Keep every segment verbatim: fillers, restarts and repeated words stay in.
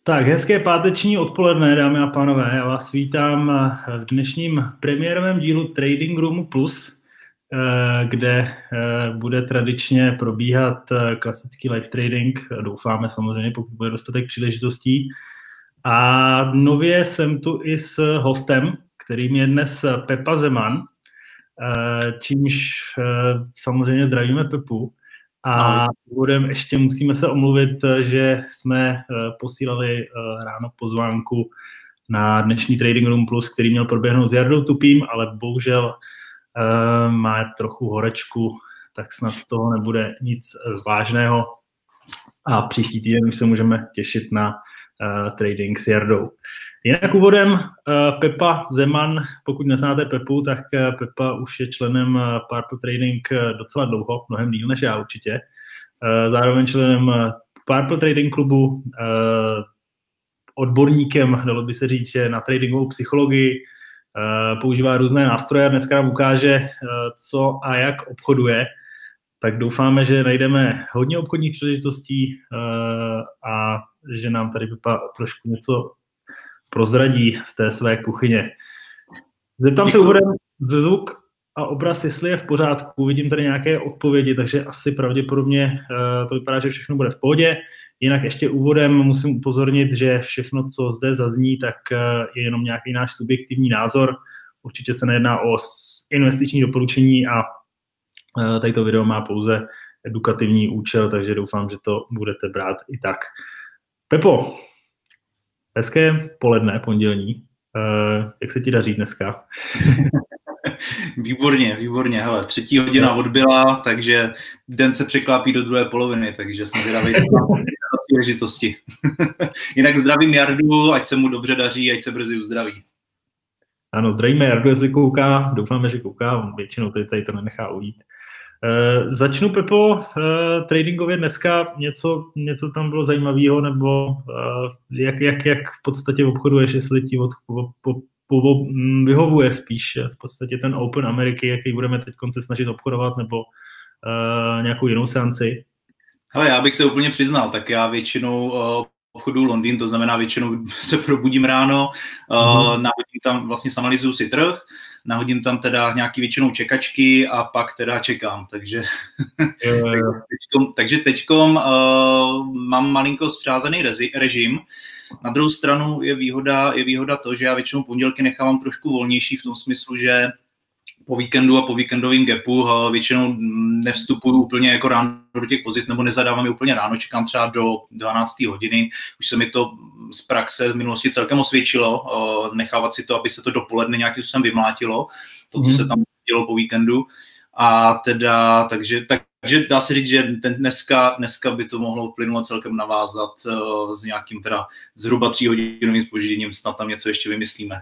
Tak, hezké páteční odpoledne, dámy a pánové. Já vás vítám v dnešním premiérovém dílu Trading Roomu Plus, kde bude tradičně probíhat klasický live trading. Doufáme samozřejmě, pokud bude dostatek příležitostí. A nově jsem tu i s hostem, kterým je dnes Pepa Zeman, čímž samozřejmě zdravíme Pepu. A úvodem ještě musíme se omluvit, že jsme posílali ráno pozvánku na dnešní Trading Room Plus, který měl proběhnout s Jardou Tupým, ale bohužel má trochu horečku, tak snad z toho nebude nic vážného. A příští týden už se můžeme těšit na trading s Jardou. Jinak úvodem Pepa Zeman, pokud neznáte Pepu, tak Pepa už je členem Purple Trading docela dlouho, mnohem díl než já určitě. Zároveň členem Purple Trading klubu, odborníkem, dalo by se říct, že na tradingovou psychologii, používá různé nástroje a dneska nám ukáže, co a jak obchoduje. Tak doufáme, že najdeme hodně obchodních příležitostí a že nám tady Pepa trošku něco prozradí z té své kuchyně. Zeptám se úvodem zvuk a obraz, jestli je v pořádku. Vidím tady nějaké odpovědi, takže asi pravděpodobně uh, to vypadá, že všechno bude v pohodě. Jinak ještě úvodem musím upozornit, že všechno, co zde zazní, tak uh, je jenom nějaký náš subjektivní názor. Určitě se nejedná o investiční doporučení a uh, tady to video má pouze edukativní účel, takže doufám, že to budete brát i tak. Pepo, hezké poledne, pondělní. Uh, jak se ti daří dneska? Výborně, výborně. Hele, třetí hodina odbyla, takže den se překlápí do druhé poloviny, takže jsme zvědaví na příležitosti. Jinak zdravím Jardu, ať se mu dobře daří, ať se brzy uzdraví. Ano, zdravíme Jardu, jestli kouká. Doufáme, že kouká, on většinou tady, tady to nenechá ujít. Uh, začnu, Pepo, uh, tradingově dneska něco, něco tam bylo zajímavého, nebo uh, jak, jak, jak v podstatě obchoduješ, jestli ti od, po, po, po, vyhovuje spíš v podstatě ten Open Ameriky, jaký budeme teď se snažit obchodovat, nebo uh, nějakou jinou seanci? Hele, já bych se úplně přiznal, tak já většinou uh, obchodu Londýn, to znamená většinou se probudím ráno, uh, mm-hmm. nahodím tam, vlastně analyzuju si trh, nahodím tam teda nějaký většinou čekačky a pak teda čekám, takže jo, jo. teďkom, takže teďkom uh, mám malinko zpřázaný rezi, režim. Na druhou stranu je výhoda, je výhoda to, že já většinou pondělky nechávám trošku volnější v tom smyslu, že po víkendu a po víkendovém gapu uh, většinou nevstupuju úplně jako ráno do těch pozic, nebo nezadávám je úplně ráno, čekám třeba do dvanácté hodiny. Už se mi to z praxe v minulosti celkem osvědčilo, uh, nechávat si to, aby se to dopoledne nějakým způsobem vymlátilo, to, co mm. se tam dělo po víkendu. A teda, takže, tak, takže dá se říct, že ten dneska, dneska by to mohlo plynule celkem navázat uh, s nějakým teda zhruba tříhodinovým zpožděním, snad tam něco ještě vymyslíme.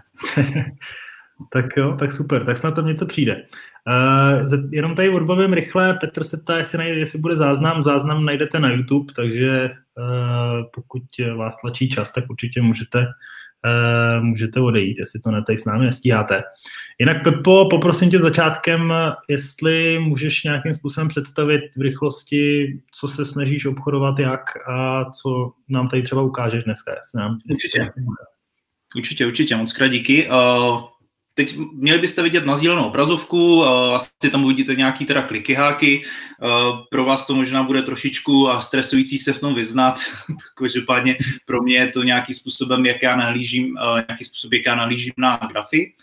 Tak jo, tak super, tak snad tam něco přijde. Uh, jenom tady odbavím rychle, Petr se ptá, jestli, najde, jestli bude záznam, záznam najdete na YouTube, takže uh, pokud vás tlačí čas, tak určitě můžete, uh, můžete odejít, jestli to ne, tady s námi nestíháte. Jinak Pepo, poprosím tě začátkem, jestli můžeš nějakým způsobem představit v rychlosti, co se snažíš obchodovat, jak a co nám tady třeba ukážeš dneska. Jestli nám, určitě. Jestli... určitě, určitě, moc krát díky. Uh... Teď měli byste vidět nasdílenou obrazovku, asi tam uvidíte nějaký teda kliky, háky. Pro vás to možná bude trošičku stresující se v tom vyznat. Každopádně pro mě je to nějaký způsobem, jak já nahlížím, nějaký způsob, jak já nahlížím na grafy.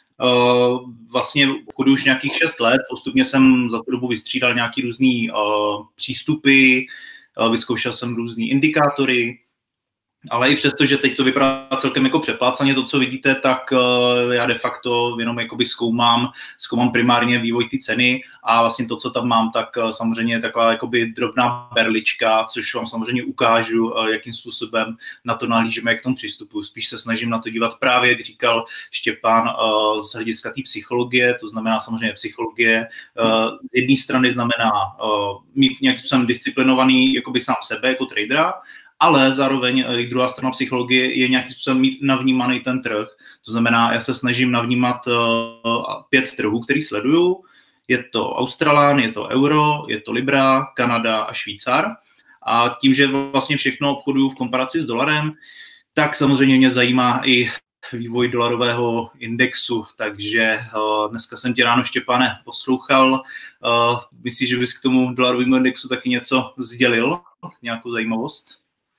Vlastně obchoduji už nějakých šest let, postupně jsem za tu dobu vystřídal nějaký různý přístupy, vyzkoušel jsem různý indikátory, ale i přesto, že teď to vypadá celkem jako přeplácaně, to, co vidíte, tak uh, já de facto jenom jakoby zkoumám, zkoumám primárně vývoj ty ceny a vlastně to, co tam mám, tak uh, samozřejmě je taková jakoby drobná berlička, což vám samozřejmě ukážu, uh, jakým způsobem na to nahlížíme, jak k tomu přistupuji. Spíš se snažím na to dívat právě, jak říkal Štěpán, uh, z hlediska té psychologie, to znamená samozřejmě psychologie. Uh, z jedné strany znamená uh, mít nějakým způsobem disciplinovaný jakoby sám sebe jako tradera, ale zároveň druhá strana psychologie je nějakým způsobem mít navnímaný ten trh. To znamená, já se snažím navnímat uh, pět trhů, který sleduju. Je to Australán, je to euro, je to Libra, Kanada a Švýcar. A tím, že vlastně všechno obchoduju v komparaci s dolarem, tak samozřejmě mě zajímá i vývoj dolarového indexu, takže uh, dneska jsem tě ráno, Štěpáne, poslouchal. Uh, myslíš, že bys k tomu dolarovému indexu taky něco sdělil? Nějakou zajímavost?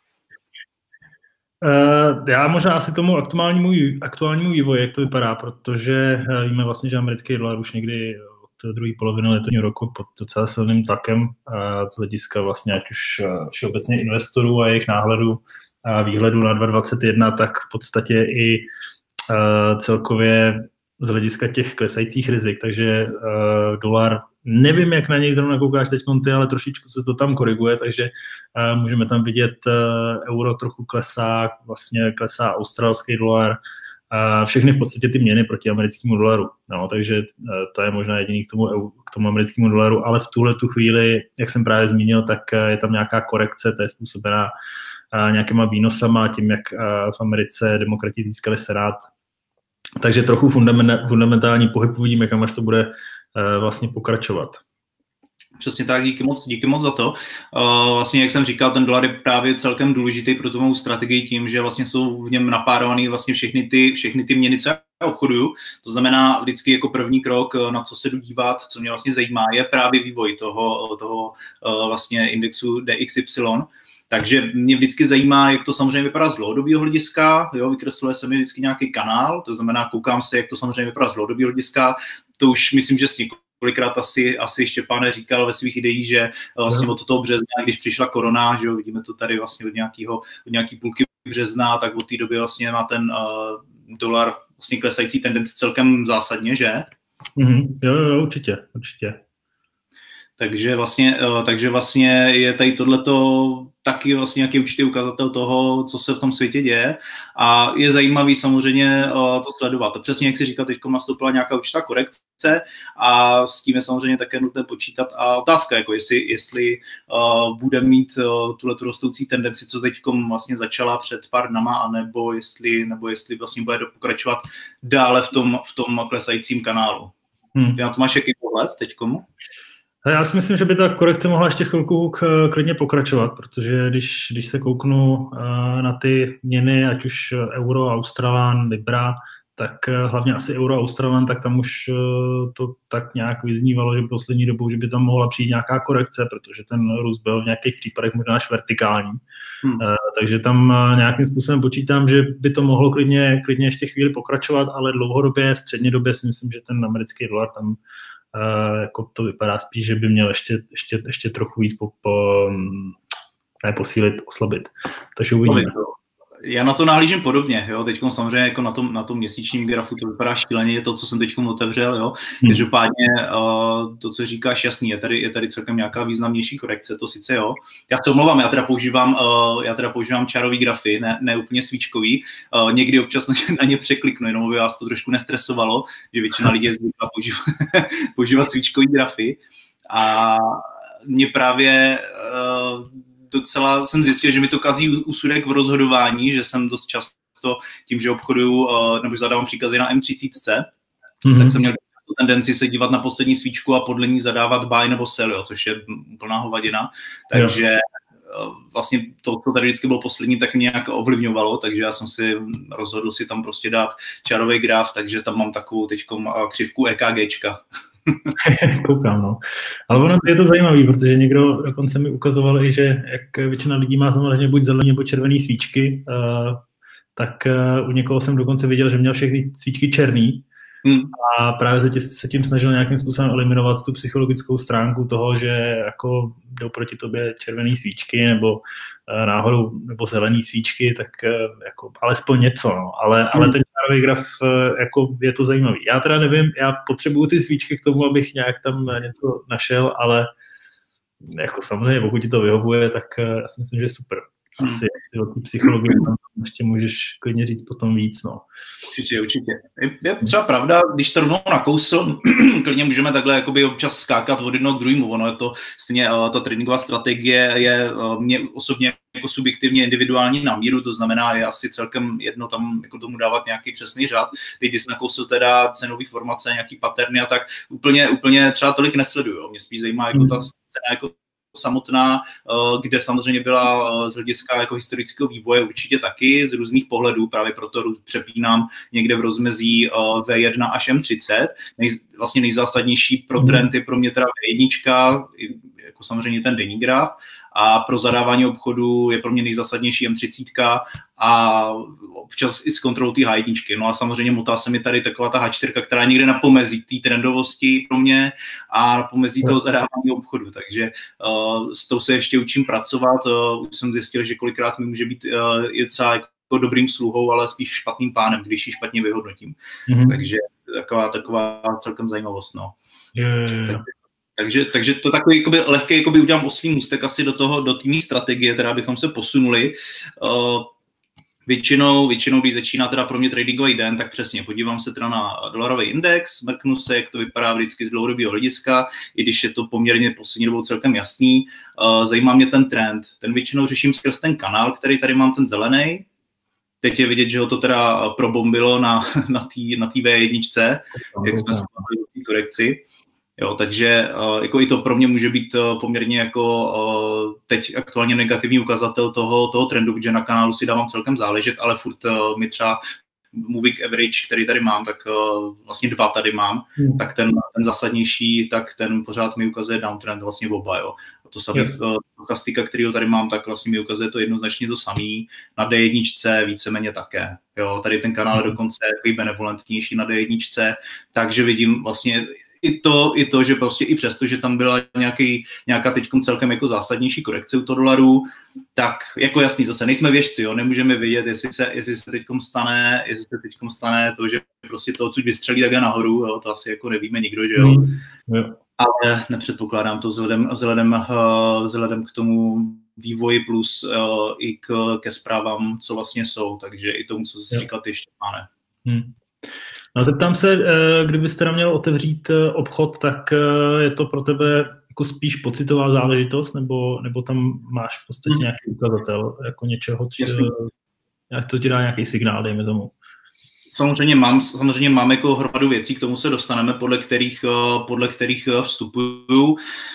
Uh, já možná asi tomu aktuálnímu, aktuálnímu vývoji, jak to vypadá, protože uh, víme vlastně, že americký dolar už někdy od druhé poloviny letošního roku pod docela silným tlakem uh, z hlediska vlastně ať už uh, všeobecně investorů a jejich náhledu a výhledu na dvacet dvacet jedna, tak v podstatě i uh, celkově z hlediska těch klesajících rizik, takže uh, dolar, nevím, jak na něj zrovna koukáš teď ty, ale trošičku se to tam koriguje, takže uh, můžeme tam vidět uh, euro trochu klesá, vlastně klesá australský dolar, uh, všechny v podstatě ty měny proti americkému dolaru, no, takže uh, to je možná jediný k tomu, k tomu americkému dolaru, ale v tuhle tu chvíli, jak jsem právě zmínil, tak uh, je tam nějaká korekce, to je způsobená uh, nějakýma výnosama, tím, jak uh, v Americe demokrati získali senát. Takže trochu fundamentální pohyb, uvidíme, kam až to bude uh, vlastně pokračovat. Přesně tak, díky moc, díky moc za to. Uh, vlastně, jak jsem říkal, ten dolar je právě celkem důležitý pro tu mou strategii tím, že vlastně jsou v něm napárovaný vlastně všechny ty, všechny ty měny, co já obchoduju. To znamená vždycky jako první krok, na co se jdu dívat, co mě vlastně zajímá, je právě vývoj toho, toho uh, vlastně indexu D X Y. Takže mě vždycky zajímá, jak to samozřejmě vypadá z dlouhodobého hlediska, jo, vykresluje se mi vždycky nějaký kanál, to znamená, koukám se, jak to samozřejmě vypadá z dlouhodobého hlediska, to už myslím, že si několikrát asi, asi Štěpáne říkal ve svých ideích, že vlastně od toho března, když přišla korona, že jo, vidíme to tady vlastně od nějakého, od nějaký půlky března, tak od té doby vlastně má ten uh, dolar vlastně klesající tendenci celkem zásadně, že? Mm-hmm. Jo, jo, určitě, určitě. Takže vlastně, takže vlastně je tady tohleto taky vlastně nějaký určitý ukazatel toho, co se v tom světě děje a je zajímavý samozřejmě to sledovat. Přesně jak si říkal, teď nastoupila nějaká určitá korekce a s tím je samozřejmě také nutné počítat a otázka, jako jestli, jestli uh, bude mít uh, tuhletu rostoucí tendenci, co teď vlastně začala před pár dnama, anebo jestli, nebo jestli vlastně bude pokračovat dále v tom, v tom klesajícím kanálu. Hmm. Ty na to máš jaký pohled teďkomu? Já si myslím, že by ta korekce mohla ještě chvilku k, klidně pokračovat, protože když, když se kouknu uh, na ty měny, ať už euro, australán, libra, tak uh, hlavně asi euro, australán, tak tam už uh, to tak nějak vyznívalo, že v poslední dobou, že by tam mohla přijít nějaká korekce, protože ten růst byl v nějakých případech možná až vertikální. Hmm. Uh, takže tam uh, nějakým způsobem počítám, že by to mohlo klidně, klidně ještě chvíli pokračovat, ale dlouhodobě, střednědobě si myslím, že ten americký dolar tam Uh, jako to vypadá spíš, že by měl ještě, ještě, ještě trochu víc po, po, ne posílit, oslabit. Takže uvidíme. Já na to nahlížím podobně, jo, teď samozřejmě jako na tom, na tom měsíčním grafu to vypadá šíleně, je to, co jsem teď otevřel, jo, hmm. každopádně uh, to, co říkáš, jasný, je tady, je tady celkem nějaká významnější korekce, to sice jo. Já to omlouvám, já teda používám, uh, já teda používám čarový grafy, ne, ne úplně svíčkový, uh, někdy občas na ně překliknu, jenom aby vás to trošku nestresovalo, že většina lidí je zvyklá používat, používat svíčkový grafy a mě právě uh, docela jsem zjistil, že mi to kazí úsudek v rozhodování, že jsem dost často tím, že obchoduju, nebo že zadávám příkazy na M třicet, mm-hmm. tak jsem měl tendenci se dívat na poslední svíčku a podle ní zadávat buy nebo sell, jo, což je plná hovadina. Takže jo. Vlastně to, co tady vždycky bylo poslední, tak mě nějak ovlivňovalo, takže já jsem si rozhodl si tam prostě dát čarový graf, takže tam mám takovou teďkom křivku EKGčka. Koukám, no. Ale ono je to zajímavé, protože někdo dokonce mi ukazoval i, že jak většina lidí má samozřejmě buď zelený nebo červený svíčky, uh, tak uh, u někoho jsem dokonce viděl, že měl všechny svíčky černý hmm. a právě se, tě, se tím snažil nějakým způsobem eliminovat tu psychologickou stránku toho, že jako jdou proti tobě červený svíčky nebo uh, náhodou nebo zelený svíčky, tak uh, jako alespoň něco, no. Ale, hmm. ale ten čárový graf, uh, jako je to zajímavý. Já teda nevím, já potřebuju ty svíčky k tomu, abych nějak tam něco našel, ale jako samozřejmě, pokud ti to vyhovuje, tak uh, já si myslím, že je super. Asi, hmm. asi o té psychologii tam ještě můžeš klidně říct potom víc, no. Určitě, určitě. Je, je třeba pravda, když to rovnou nakousl, klidně můžeme takhle jakoby občas skákat od jednoho k druhému. Ono je to stejně, uh, ta tradingová strategie je uh, mě osobně jako subjektivně individuální na míru, to znamená, je asi celkem jedno tam jako tomu dávat nějaký přesný řád. Teď, když jsi nakousil teda cenový formace, nějaký paterny a tak úplně, úplně třeba tolik nesleduju. Mě spíš zajímá jako ta cena jako samotná, kde samozřejmě byla z hlediska jako historického vývoje určitě taky z různých pohledů, právě proto přepínám někde v rozmezí V jedna až M třicet. Nej, vlastně nejzásadnější pro trend je pro mě teda V jedna, jako samozřejmě ten denní graf, a pro zadávání obchodu je pro mě nejzásadnější M třicet a občas i s kontrolou té H jedna. No a samozřejmě motá se mi tady taková ta H čtyři, která je někde na pomezí té trendovosti pro mě a na pomezí toho zadávání obchodu, takže uh, s tou se ještě učím pracovat. Uh, už jsem zjistil, že kolikrát mi může být uh, docela jako dobrým sluhou, ale spíš špatným pánem, když ji špatně vyhodnotím. Mm-hmm. Takže taková, taková celkem zajímavost. No. Yeah, yeah, yeah. Takže, takže to takový jakoby, lehký jakoby udělám oslý můstek asi do toho, do té strategie, teda bychom se posunuli. Uh, většinou, většinou, když začíná teda pro mě tradingový den, tak přesně podívám se teda na dolarový index, mrknu se, jak to vypadá vždycky z dlouhodobého hlediska, i když je to poměrně poslední dobou celkem jasný. Uh, zajímá mě ten trend. Ten většinou řeším skrz ten kanál, který tady mám, ten zelený. Teď je vidět, že ho to teda probombilo na, na té na V jedna, jak jsme se bavili o té korekci. Jo, takže uh, jako i to pro mě může být uh, poměrně jako uh, teď aktuálně negativní ukazatel toho, toho trendu, protože na kanálu si dávám celkem záležet, ale furt uh, mi třeba moving average, který tady mám, tak uh, vlastně dva tady mám, hmm. tak ten, ten zásadnější, tak ten pořád mi ukazuje downtrend vlastně oba, jo. A to samý yeah. stochastika, kterýho tady mám, tak vlastně mi ukazuje to jednoznačně to samý. Na D jedna víceméně také, jo. Tady ten kanál je dokonce takový benevolentnější na D jedna, takže vidím vlastně I to, i to, že prostě i přesto, že tam byla nějaký, nějaká teďkom celkem jako zásadnější korekce u toho dolaru, tak jako jasný, zase nejsme věštci, jo, nemůžeme vědět, jestli se, jestli se teďkom stane, jestli se teďkom stane to, že prostě to odsud vystřelí takhle nahoru, jo, to asi jako nevíme nikdo, že jo. Mm, jo. Ale nepředpokládám to vzhledem, vzhledem, uh, vzhledem k tomu vývoji plus uh, i k, ke zprávám, co vlastně jsou, takže i tomu, co jsi říkal, ty ještě má ne. Hmm. No, zeptám se, kdybyste tam měl otevřít obchod, tak je to pro tebe jako spíš pocitová záležitost, nebo, nebo tam máš v podstatě nějaký ukazatel jako něčeho, či, jak to ti dá nějaký signál, dejme tomu? Samozřejmě mám, samozřejmě mám jako hromadu věcí, k tomu se dostaneme, podle kterých, podle kterých vstupuju.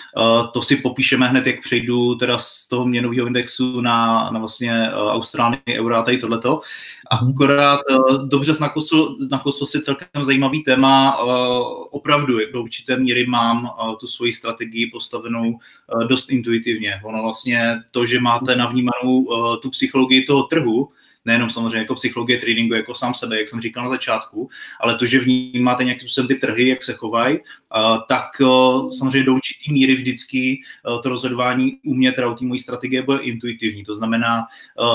To si popíšeme hned, jak přejdu teda z toho měnového indexu na, na vlastně Austrálii, euro a tady tohleto. Akorát dobře nakosl, nakosl si celkem zajímavý téma. Opravdu do určité míry mám tu svoji strategii postavenou dost intuitivně. Ono vlastně to, že máte navnímanou tu psychologii toho trhu, nejenom samozřejmě jako psychologie tradingu, jako sám sebe, jak jsem říkal na začátku, ale to, že vnímáte nějakým způsobem ty trhy, jak se chovají, tak samozřejmě do určitý míry vždycky to rozhodování u mě, teda u té mojí strategie, bude intuitivní. To znamená,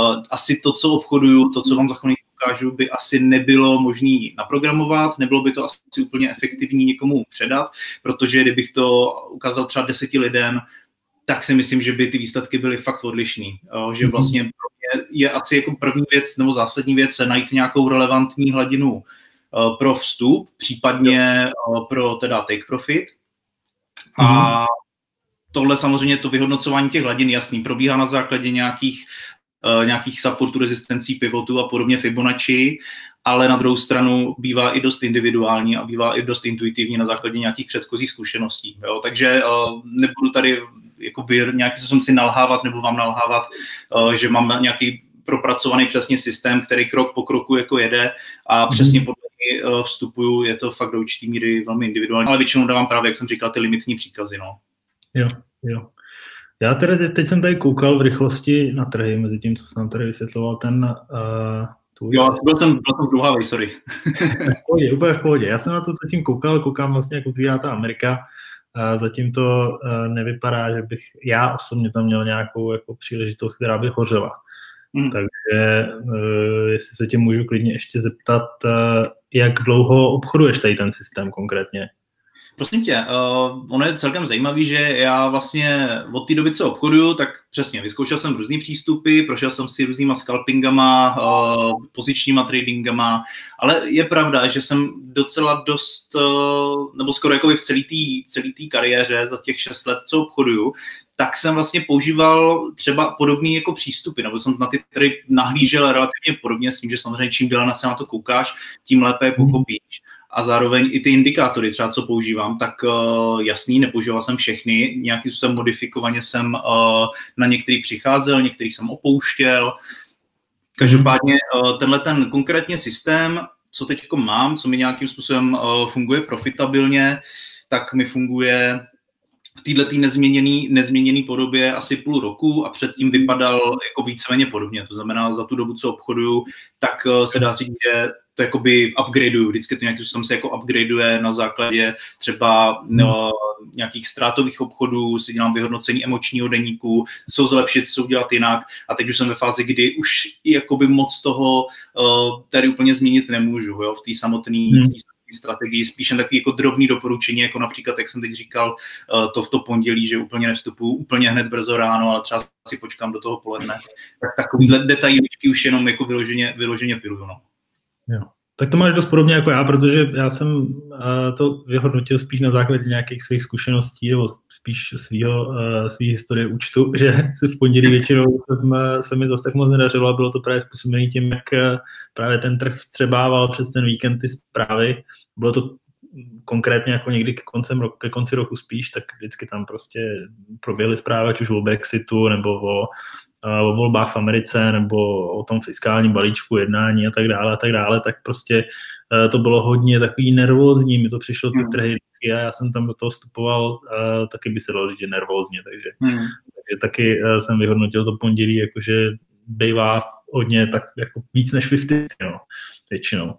asi to, co obchoduju, to, co vám za chvíli ukážu, by asi nebylo možné naprogramovat, nebylo by to asi úplně efektivní někomu předat, protože kdybych to ukázal třeba deseti lidem, tak si myslím, že by ty výsledky byly fakt odlišný. Že vlastně pro mě je asi jako první věc nebo zásadní věc najít nějakou relevantní hladinu pro vstup, případně pro teda take profit. A tohle samozřejmě to vyhodnocování těch hladin jasný probíhá na základě nějakých, nějakých supportů, rezistencí, pivotů a podobně Fibonacci, ale na druhou stranu bývá i dost individuální a bývá i dost intuitivní na základě nějakých předchozích zkušeností. Jo? Takže uh, nebudu tady jakoby nějaký způsobem si nalhávat nebo vám nalhávat, uh, že mám nějaký propracovaný přesně systém, který krok po kroku jako jede a mm-hmm. přesně podle něj uh, vstupuju, je to fakt do určitý míry velmi individuální, ale většinou dávám právě, jak jsem říkal, ty limitní příkazy. No. Jo, jo. Já tedy, teď jsem tady koukal v rychlosti na trhy, mezi tím, co jsem tady vysvětloval, ten... Uh... Jo, byl jsem, byl jsem zdlouhavej, sorry. V pohodě, úplně v pohodě. Já jsem na to zatím koukal, koukám vlastně, jak otvírá ta Amerika. Zatím to nevypadá, že bych já osobně tam měl nějakou jako příležitost, která by hořela. Mm. Takže jestli se tě můžu klidně ještě zeptat, jak dlouho obchoduješ tady ten systém konkrétně? Prosím tě, uh, ono je celkem zajímavý, že já vlastně od té doby, co obchoduju, tak přesně vyzkoušel jsem různý přístupy, prošel jsem si různýma scalpingama, uh, pozičníma tradingama, ale je pravda, že jsem docela dost, uh, nebo skoro jako v celé té celý té kariéře za těch šest let, co obchoduju, tak jsem vlastně používal třeba podobný jako přístupy, nebo jsem na ty trhy nahlížel relativně podobně s tím, že samozřejmě čím déle se na to koukáš, tím lépe je pochopíš. a zároveň i ty indikátory, třeba co používám, tak uh, jasný, nepoužíval jsem všechny, nějakým způsobem modifikovaně jsem uh, na některý přicházel, některý jsem opouštěl. Každopádně uh, tenhle ten konkrétně systém, co teď jako mám, co mi nějakým způsobem uh, funguje profitabilně, tak mi funguje v této nezměněné nezměněný podobě asi půl roku a předtím vypadal jako víceméně podobně. To znamená, za tu dobu, co obchoduju, tak uh, se dá říct, že to jakoby upgradeuju. Vždycky to nějakým způsobem se jako upgradeuje na základě třeba no, nějakých ztrátových obchodů, si dělám vyhodnocení emočního deníku, co zlepšit, co udělat jinak. A teď už jsem ve fázi, kdy už jakoby moc toho uh, tady úplně změnit nemůžu, jo, v té samotné hmm. strategii, spíš jen takový jako drobný doporučení, jako například, jak jsem teď říkal, uh, to v to pondělí, že úplně nevstupuju úplně hned brzo ráno, ale třeba si počkám do toho poledne. Tak takovýhle detailičky už jenom jako vyloženě, vyloženě piluju, no. Jo. Tak to máš dost podobně jako já, protože já jsem uh, to vyhodnotil spíš na základě nějakých svých zkušeností nebo spíš svýho, uh, svý historie účtu, že si v pondělí většinou jsem, uh, se mi zase tak moc nedařilo a bylo to právě způsobené tím, jak uh, právě ten trh vstřebával přes ten víkend ty zprávy. Bylo to konkrétně jako někdy ke, koncem roku, ke konci roku spíš, tak vždycky tam prostě proběhly zprávy, ať už o Brexitu nebo o o volbách v Americe nebo o tom fiskálním balíčku jednání a tak dále a tak dále, tak prostě uh, to bylo hodně takový nervózní, mi to přišlo ty trhy vždycky a já jsem tam do toho vstupoval, uh, taky by se dalo říct, že nervózně, takže, hmm. takže taky uh, jsem vyhodnotil to pondělí, jakože bývá hodně tak jako víc než padesát, no, většinou.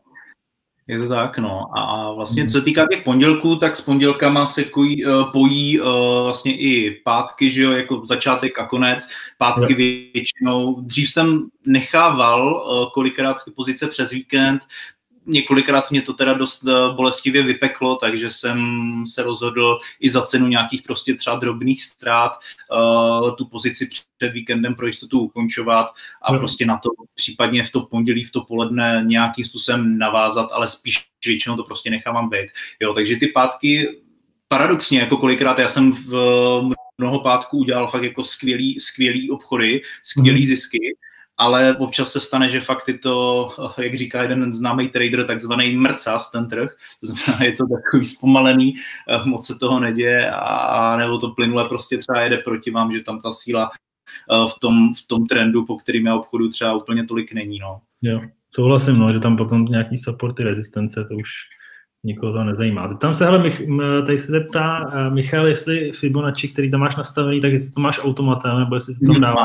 Je to tak, no. A vlastně, co se týká těch pondělků, tak s pondělkama se kojí, pojí uh, vlastně i pátky, že jo, jako začátek a konec. Pátky jo. Většinou. Dřív jsem nechával uh, kolikrát ty pozice přes víkend, několikrát mě to teda dost bolestivě vypeklo, takže jsem se rozhodl i za cenu nějakých prostě třeba drobných ztrát uh, tu pozici před víkendem pro jistotu ukončovat a no. prostě na to případně v to pondělí, v to poledne nějakým způsobem navázat, ale spíš většinou to prostě nechávám být. Jo, takže ty pátky paradoxně, jako kolikrát já jsem v mnoho pátků udělal fakt jako skvělý, skvělý obchody, skvělý zisky, ale občas se stane, že fakt je to, jak říká jeden známý trader, takzvaný mrcas ten trh, to znamená, je to takový zpomalený, moc se toho neděje a nebo to plynule prostě třeba jede proti vám, že tam ta síla v tom, v tom trendu, po kterým já obchodu třeba úplně tolik není, no. Jo, souhlasím, no, že tam potom nějaký supporty, rezistence, to už nikoho to nezajímá. Tam se, hele, Mich, tady se zeptá Michal, jestli Fibonacci, který tam máš nastavený, tak jestli to máš automatem, nebo jestli si tam dává.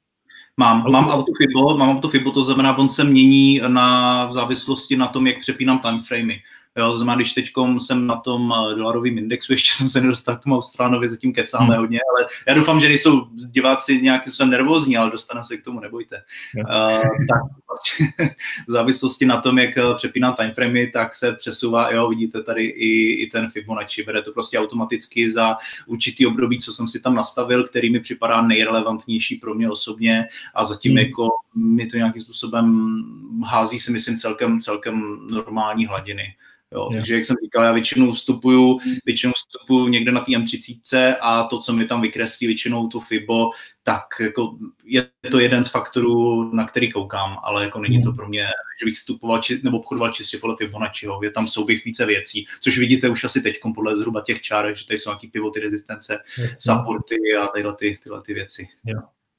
Mám, mám autofibo, mám autofibo, to znamená, on se mění na, v závislosti na tom, jak přepínám timeframey. Jo, to znamená, když teďkom jsem na tom dolarovém indexu, ještě jsem se nedostal k tomu Austránovi, zatím kecáme hmm. hodně, ale já doufám, že nejsou diváci nějakým způsobem nervózní, ale dostaneme se k tomu, nebojte. Uh, tak vlastně v závislosti na tom, jak přepínám timeframey, tak se přesouvá, jo, vidíte tady i, i ten Fibonacci, bere to prostě automaticky za určitý období, co jsem si tam nastavil, který mi připadá nejrelevantnější pro mě osobně a zatím hmm. jako mi to nějakým způsobem hází, si myslím, celkem, celkem normální hladiny. Jo, takže jak jsem říkal, já většinou vstupuju, většinou vstupuju někde na té em třicet a to, co mi tam vykreslí většinou tu Fibo, tak jako je to jeden z faktorů, na který koukám, ale jako není to pro mě, že bych vstupoval či, nebo obchodoval čistě podle Fibonacciho. Je tam souběh více věcí, což vidíte už asi teď podle zhruba těch čárek, že tady jsou nějaký pivoty, rezistence, supporty a tyhle, ty, tyhle ty věci. Jo.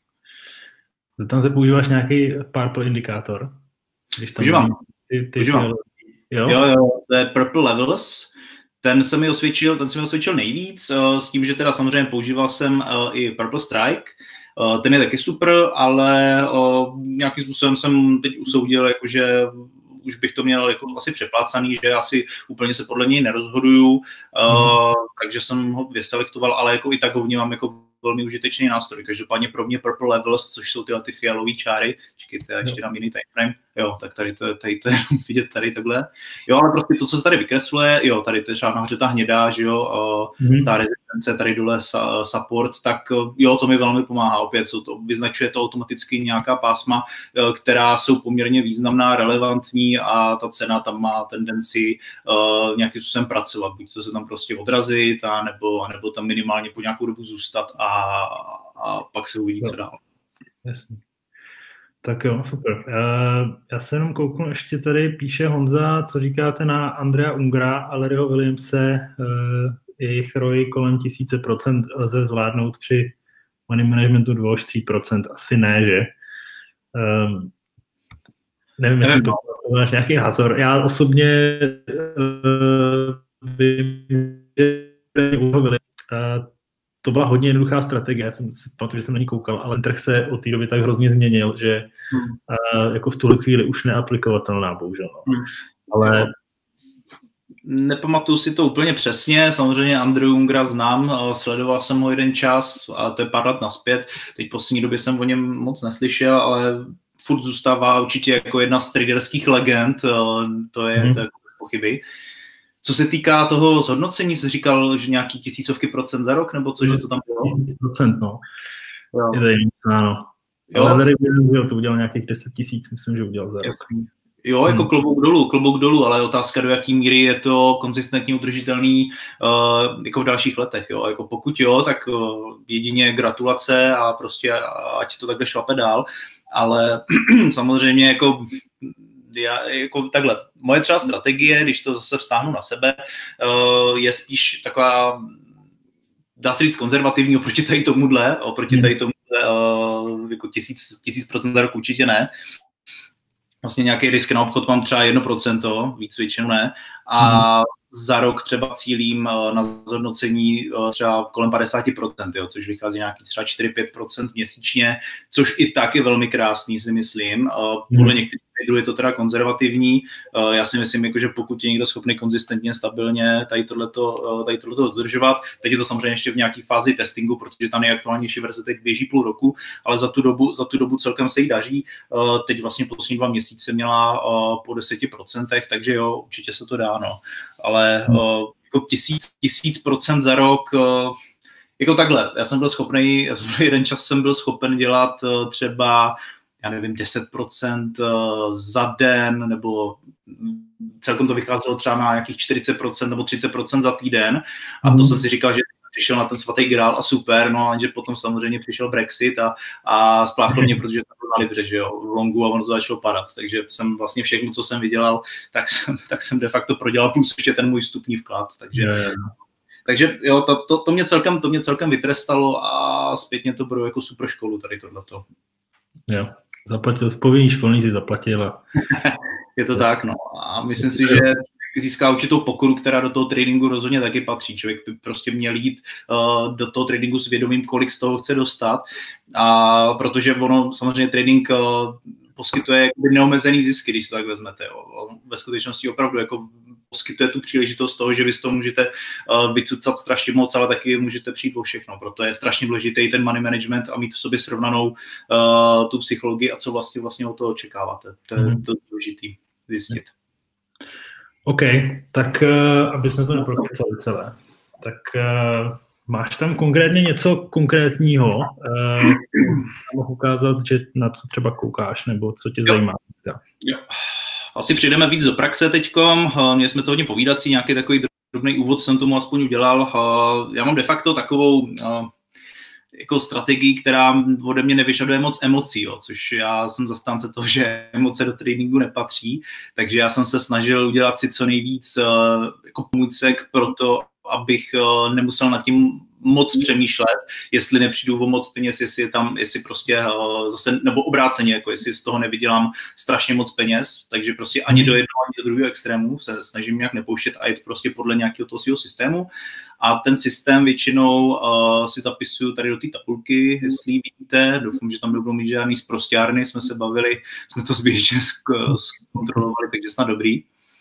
Tam se používáš nějaký purple indikátor? Používám. Ty, ty Používám. Jo? jo, jo, to je Purple Levels, ten se mi osvědčil, ten se mi osvědčil nejvíc, s tím, že teda samozřejmě používal jsem i Purple Strike, ten je taky super, ale nějakým způsobem jsem teď usoudil, jakože už bych to měl jako asi přeplácaný, že asi úplně se podle něj nerozhoduju, mm. uh, takže jsem ho vyselektoval, ale jako i tak ho vnímám jako velmi užitečný nástroj. Každopádně pro mě Purple Levels, což jsou tyhle ty fialové čáry, počkejte, já ještě dám jiný timeframe, jo, tak tady to, tady to je vidět tady takhle. Jo, ale prostě to, co se tady vykresluje, jo, tady to je třeba nahoře ta hnědá, že jo, mm. ta rezistence, tady dole support, tak jo, to mi velmi pomáhá. Opět jsou to, vyznačuje to automaticky nějaká pásma, která jsou poměrně významná, relevantní a ta cena tam má tendenci uh, nějakým způsobem pracovat. Buď to se tam prostě odrazit, a nebo, a nebo tam minimálně po nějakou dobu zůstat a, a pak se uvidí, co dál. Jasně. Tak jo, super. Já, já se jenom kouknu, ještě tady píše Honza, co říkáte na Andrea Ungra a Larryho Williamse, jejich roj kolem tisíce procent lze zvládnout při money managementu dva až tři procenta. Asi ne, že? Um, nevím, jestli to máš nějaký názor. Já osobně uh, vím, že uh, to byla hodně jednoduchá strategie. Já jsem si pamatuju, že jsem na ní koukal, ale trh se od té doby tak hrozně změnil, že hmm. uh, jako v tuhle chvíli už neaplikovatelná, bohužel. No. Hmm. Ale nepamatuju si to úplně přesně, samozřejmě Andrew Ungra znám, sledoval jsem ho jeden čas, ale to je pár let nazpět, teď v poslední době jsem o něm moc neslyšel, ale furt zůstává určitě jako jedna z traderských legend, to je, hmm. to je pochyby. Co se týká toho zhodnocení, jsi říkal, že nějaký tisícovky procent za rok, nebo co, že to tam bylo? Tisíc procent, no. Jo. Je tady, ano. Jo? Ale tady to udělal nějakých deset tisíc, myslím, že udělal za rok. Jasný. Jo, jako hmm. klobouk dolů, klobouk dolů, ale otázka, do jaký míry je to konzistentně udržitelný uh, jako v dalších letech, jo. Jako pokud jo, tak uh, jedině gratulace a prostě ať to takhle šlape dál, ale samozřejmě jako, já, jako takhle, moje třeba strategie, když to zase vztáhnu na sebe, uh, je spíš taková, dá se říct konzervativní oproti tady tomuhle, oproti tady tomuhle uh, jako tisíc, tisíc procent za rok určitě ne. Vlastně nějaký risk na obchod mám třeba jedno procento, víc většinou ne. A hmm. za rok třeba cílím na zhodnocení třeba kolem padesát procent, jo, což vychází nějaký třeba čtyři až pět procent měsíčně, což i tak je velmi krásný, si myslím. Podle hmm. některých traderů je to teda konzervativní. Já si myslím, jako, že pokud je někdo schopný konzistentně, stabilně tady tohleto, tady tohleto dodržovat, teď je to samozřejmě ještě v nějaké fázi testingu, protože ta nejaktuálnější verze teď běží půl roku, ale za tu dobu, za tu dobu celkem se jí daří. Teď vlastně poslední dva měsíce měla po deseti procentech, takže jo, určitě se to dá, no. Ale hmm. jako tisíc, tisíc procent za rok, jako takhle, já jsem byl schopný, jeden čas jsem byl schopen dělat třeba, já nevím, deset procent za den, nebo celkem to vycházelo třeba na nějakých čtyřicet procent nebo třicet procent za týden. A to mm. jsem si říkal, že přišel na ten svatý grál a super, no a že potom samozřejmě přišel Brexit a, a spláchlo mě, protože jsem byl na Libře, že jo, v longu a ono to začalo padat. Takže jsem vlastně všechno, co jsem vydělal, tak jsem, tak jsem de facto prodělal plus ještě ten můj vstupní vklad. Takže, je, je. takže jo, to, to, to, mě celkem, to mě celkem vytrestalo a zpětně to bylo jako super školu tady tohleto. Jo. Zaplatil, z povinný školní si zaplatil. A... je to tak, no. A myslím si, že získá určitou pokoru, která do toho tradingu rozhodně taky patří. Člověk by prostě měl jít uh, do toho tradingu s vědomím, kolik z toho chce dostat. A protože ono, samozřejmě trading uh, poskytuje neomezený zisky, když se tak vezmete. Jo. Ve skutečnosti opravdu jako poskytuje tu příležitost toho, že vy z toho můžete uh, vycucat strašně moc, ale taky můžete přijít o všechno. Proto je strašně důležitý ten money management a mít v sobě srovnanou uh, tu psychologii a co vlastně vlastně od toho očekáváte. To je mm. to důležitý zjistit. OK, tak uh, aby jsme to neprokecali celé, tak uh, máš tam konkrétně něco konkrétního, uh, mohu ukázat, že na co třeba koukáš, nebo co tě jo. zajímá? Jo. Asi přijdeme víc do praxe teďkom, měli jsme to hodně povídací, nějaký takový drobný úvod jsem tomu aspoň udělal. Já mám de facto takovou jako strategii, která ode mě nevyžaduje moc emocí, jo, což já jsem zastánce toho, že emoce do tradingu nepatří, takže já jsem se snažil udělat si co nejvíc jako pomůcek pro to, abych nemusel nad tím moc přemýšlet, jestli nepřijdu o moc peněz, jestli je tam, jestli prostě uh, zase, nebo obráceně, jako jestli z toho nevydělám strašně moc peněz, takže prostě ani do jednoho, ani do druhého extrému se snažím nějak nepouštět a jít prostě podle nějakého toho svého systému. A ten systém většinou uh, si zapisuju tady do té tabulky, jestli vidíte, doufám, že tam nebudou mít žádný zprosťárny, jsme se bavili, jsme to zběžně zkontrolovali, takže snad dobrý.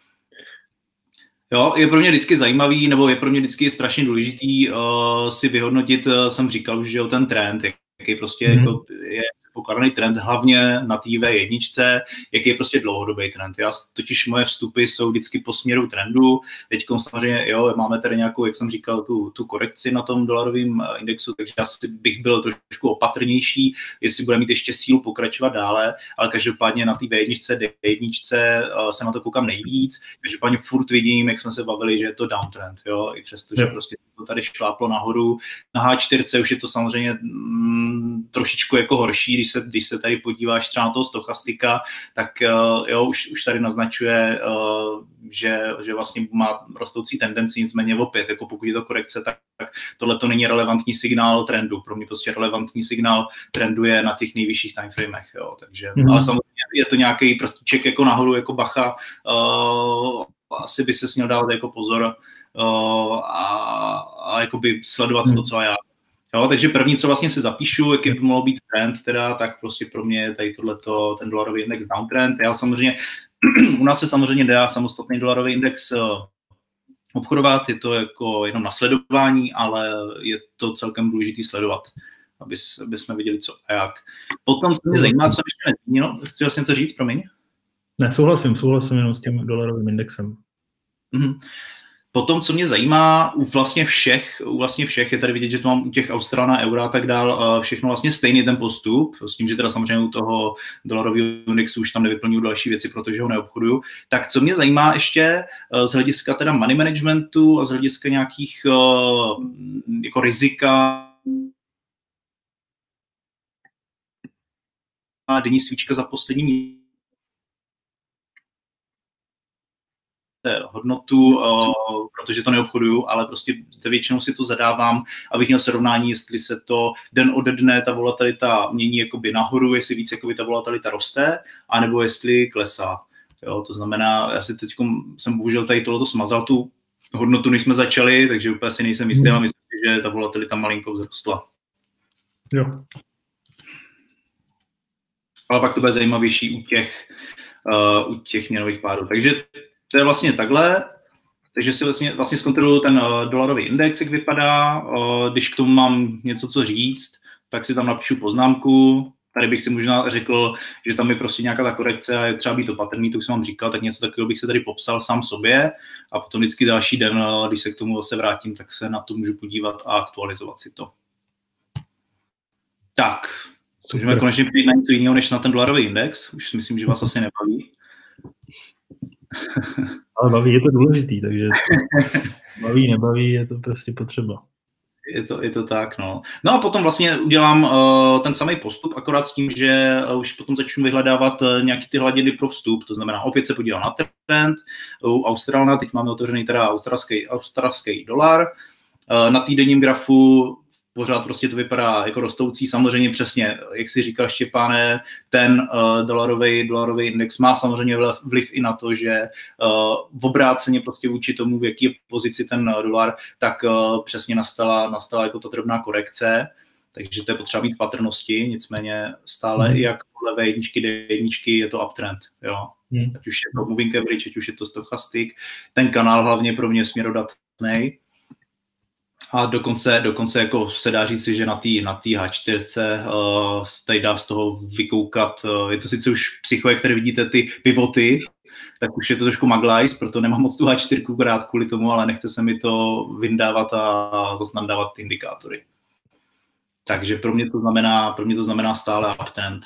Jo, je pro mě vždycky zajímavý, nebo je pro mě vždycky strašně důležitý uh, si vyhodnotit, uh, jsem říkal už, že jo, ten trend, jaký prostě mm. jako je pokládaný trend, hlavně na té vé jedna, jaký je prostě dlouhodobý trend. Já, totiž moje vstupy jsou vždycky po směru trendu. Teď samozřejmě, jo, máme tady nějakou, jak jsem říkal, tu, tu korekci na tom dolarovém indexu, takže asi bych byl trošku opatrnější, jestli bude mít ještě sílu pokračovat dále, ale každopádně na té vé jedna, dé jedna se na to koukám nejvíc. Každopádně furt vidím, jak jsme se bavili, že je to downtrend, jo, i přesto, že prostě to tady šláplo nahoru. Na há čtyři už je to samozřejmě mm, trošičku jako horší, když se, když se tady podíváš třeba na toho stochastika, tak uh, jo, už, už tady naznačuje, uh, že, že vlastně má rostoucí tendenci, nicméně opět, jako pokud je to korekce, tak, tak tohle to není relevantní signál trendu. Pro mě prostě relevantní signál trendu je na těch nejvyšších timeframech, jo, takže, mm-hmm. ale samozřejmě je to nějaký prstíček jako nahoru, jako bacha, uh, asi by se směl dávat jako pozor uh, a, a jakoby sledovat mm. to, co já. Jo, takže první, co vlastně si zapíšu, jaký by mohlo být trend, teda, tak prostě pro mě je tady tohleto, ten dolarový index downtrend. Já samozřejmě, u nás se samozřejmě dá samostatný dolarový index uh, obchodovat, je to jako jenom nasledování, ale je to celkem důležitý sledovat, aby, aby jsme viděli, co a jak. Potom, co mě zajímá, co ještě nezmínil, chci vlastně něco říct, promiň? Ne, souhlasím, souhlasím jenom s tím dolarovým indexem. Mm-hmm. Potom, co mě zajímá, u vlastně všech, u vlastně všech je tady vidět, že to mám u těch Australana, eura a tak dál, všechno vlastně stejný ten postup, s tím, že teda samozřejmě u toho dolarového indexu už tam nevyplňuju další věci, protože ho neobchoduju. Tak co mě zajímá ještě z hlediska teda money managementu a z hlediska nějakých jako rizika, denní svíčka za poslední hodnotu, uh, protože to neobchoduju, ale prostě většinou si to zadávám, abych měl srovnání, jestli se to den ode dne ta volatilita mění jakoby nahoru, jestli víc jakoby ta volatilita roste, anebo jestli klesá. Jo, to znamená, já si teď jsem bohužel tady tohleto smazal tu hodnotu, než jsme začali, takže úplně si nejsem jistý, ale myslím si, že ta volatilita malinko vzrostla. Jo. Ale pak to bude zajímavější u těch, uh, u těch měnových párů. Takže to je vlastně takhle, takže si vlastně, vlastně zkontroluji ten uh, dolarový index, jak vypadá. Uh, když k tomu mám něco co říct, tak si tam napíšu poznámku. Tady bych si možná řekl, že tam je prostě nějaká ta korekce a je třeba být opatrný, to už jsem vám říkal, tak něco takového bych se tady popsal sám sobě a potom vždycky další den, uh, když se k tomu zase vrátím, tak se na to můžu podívat a aktualizovat si to. Tak, můžeme konečně přijít na něco jiného, než na ten dolarový index. Už myslím, že vás asi nebaví. Ale baví, je to důležitý, takže baví, nebaví, je to prostě potřeba. Je to, je to tak, no. No a potom vlastně udělám uh, ten samý postup, akorát s tím, že uh, už potom začnu vyhledávat uh, nějaký ty hladiny pro vstup, to znamená, opět se podívám na trend, u Australana, teď máme otevřený teda australský, australský dolar, uh, na týdenním grafu pořád prostě to vypadá jako rostoucí, samozřejmě přesně, jak si říkal Štěpáne, ten uh, dolarový, dolarový index má samozřejmě vliv i na to, že uh, v obráceně prostě vůči tomu, v jaký je pozici ten dolar, tak uh, přesně nastala, nastala jako ta drobná korekce, takže to je potřeba mít patrnosti, nicméně stále mm. jak podle V jedna, D jedna je to uptrend, jo. Mm. Ať už je to moving average, ať už je to stochastik, ten kanál hlavně pro mě směrodatný. A dokonce, dokonce jako se dá říci, že na té na há čtyři uh, tady dá z toho vykoukat, uh, je to sice už psycho, jak tady vidíte ty pivoty, tak už je to trošku maglajs, proto nemám moc tu há čtyři rád kvůli tomu, ale nechce se mi to vyndávat a zase nadávat ty indikátory. Takže pro mě to znamená, pro mě to znamená stále uptrend.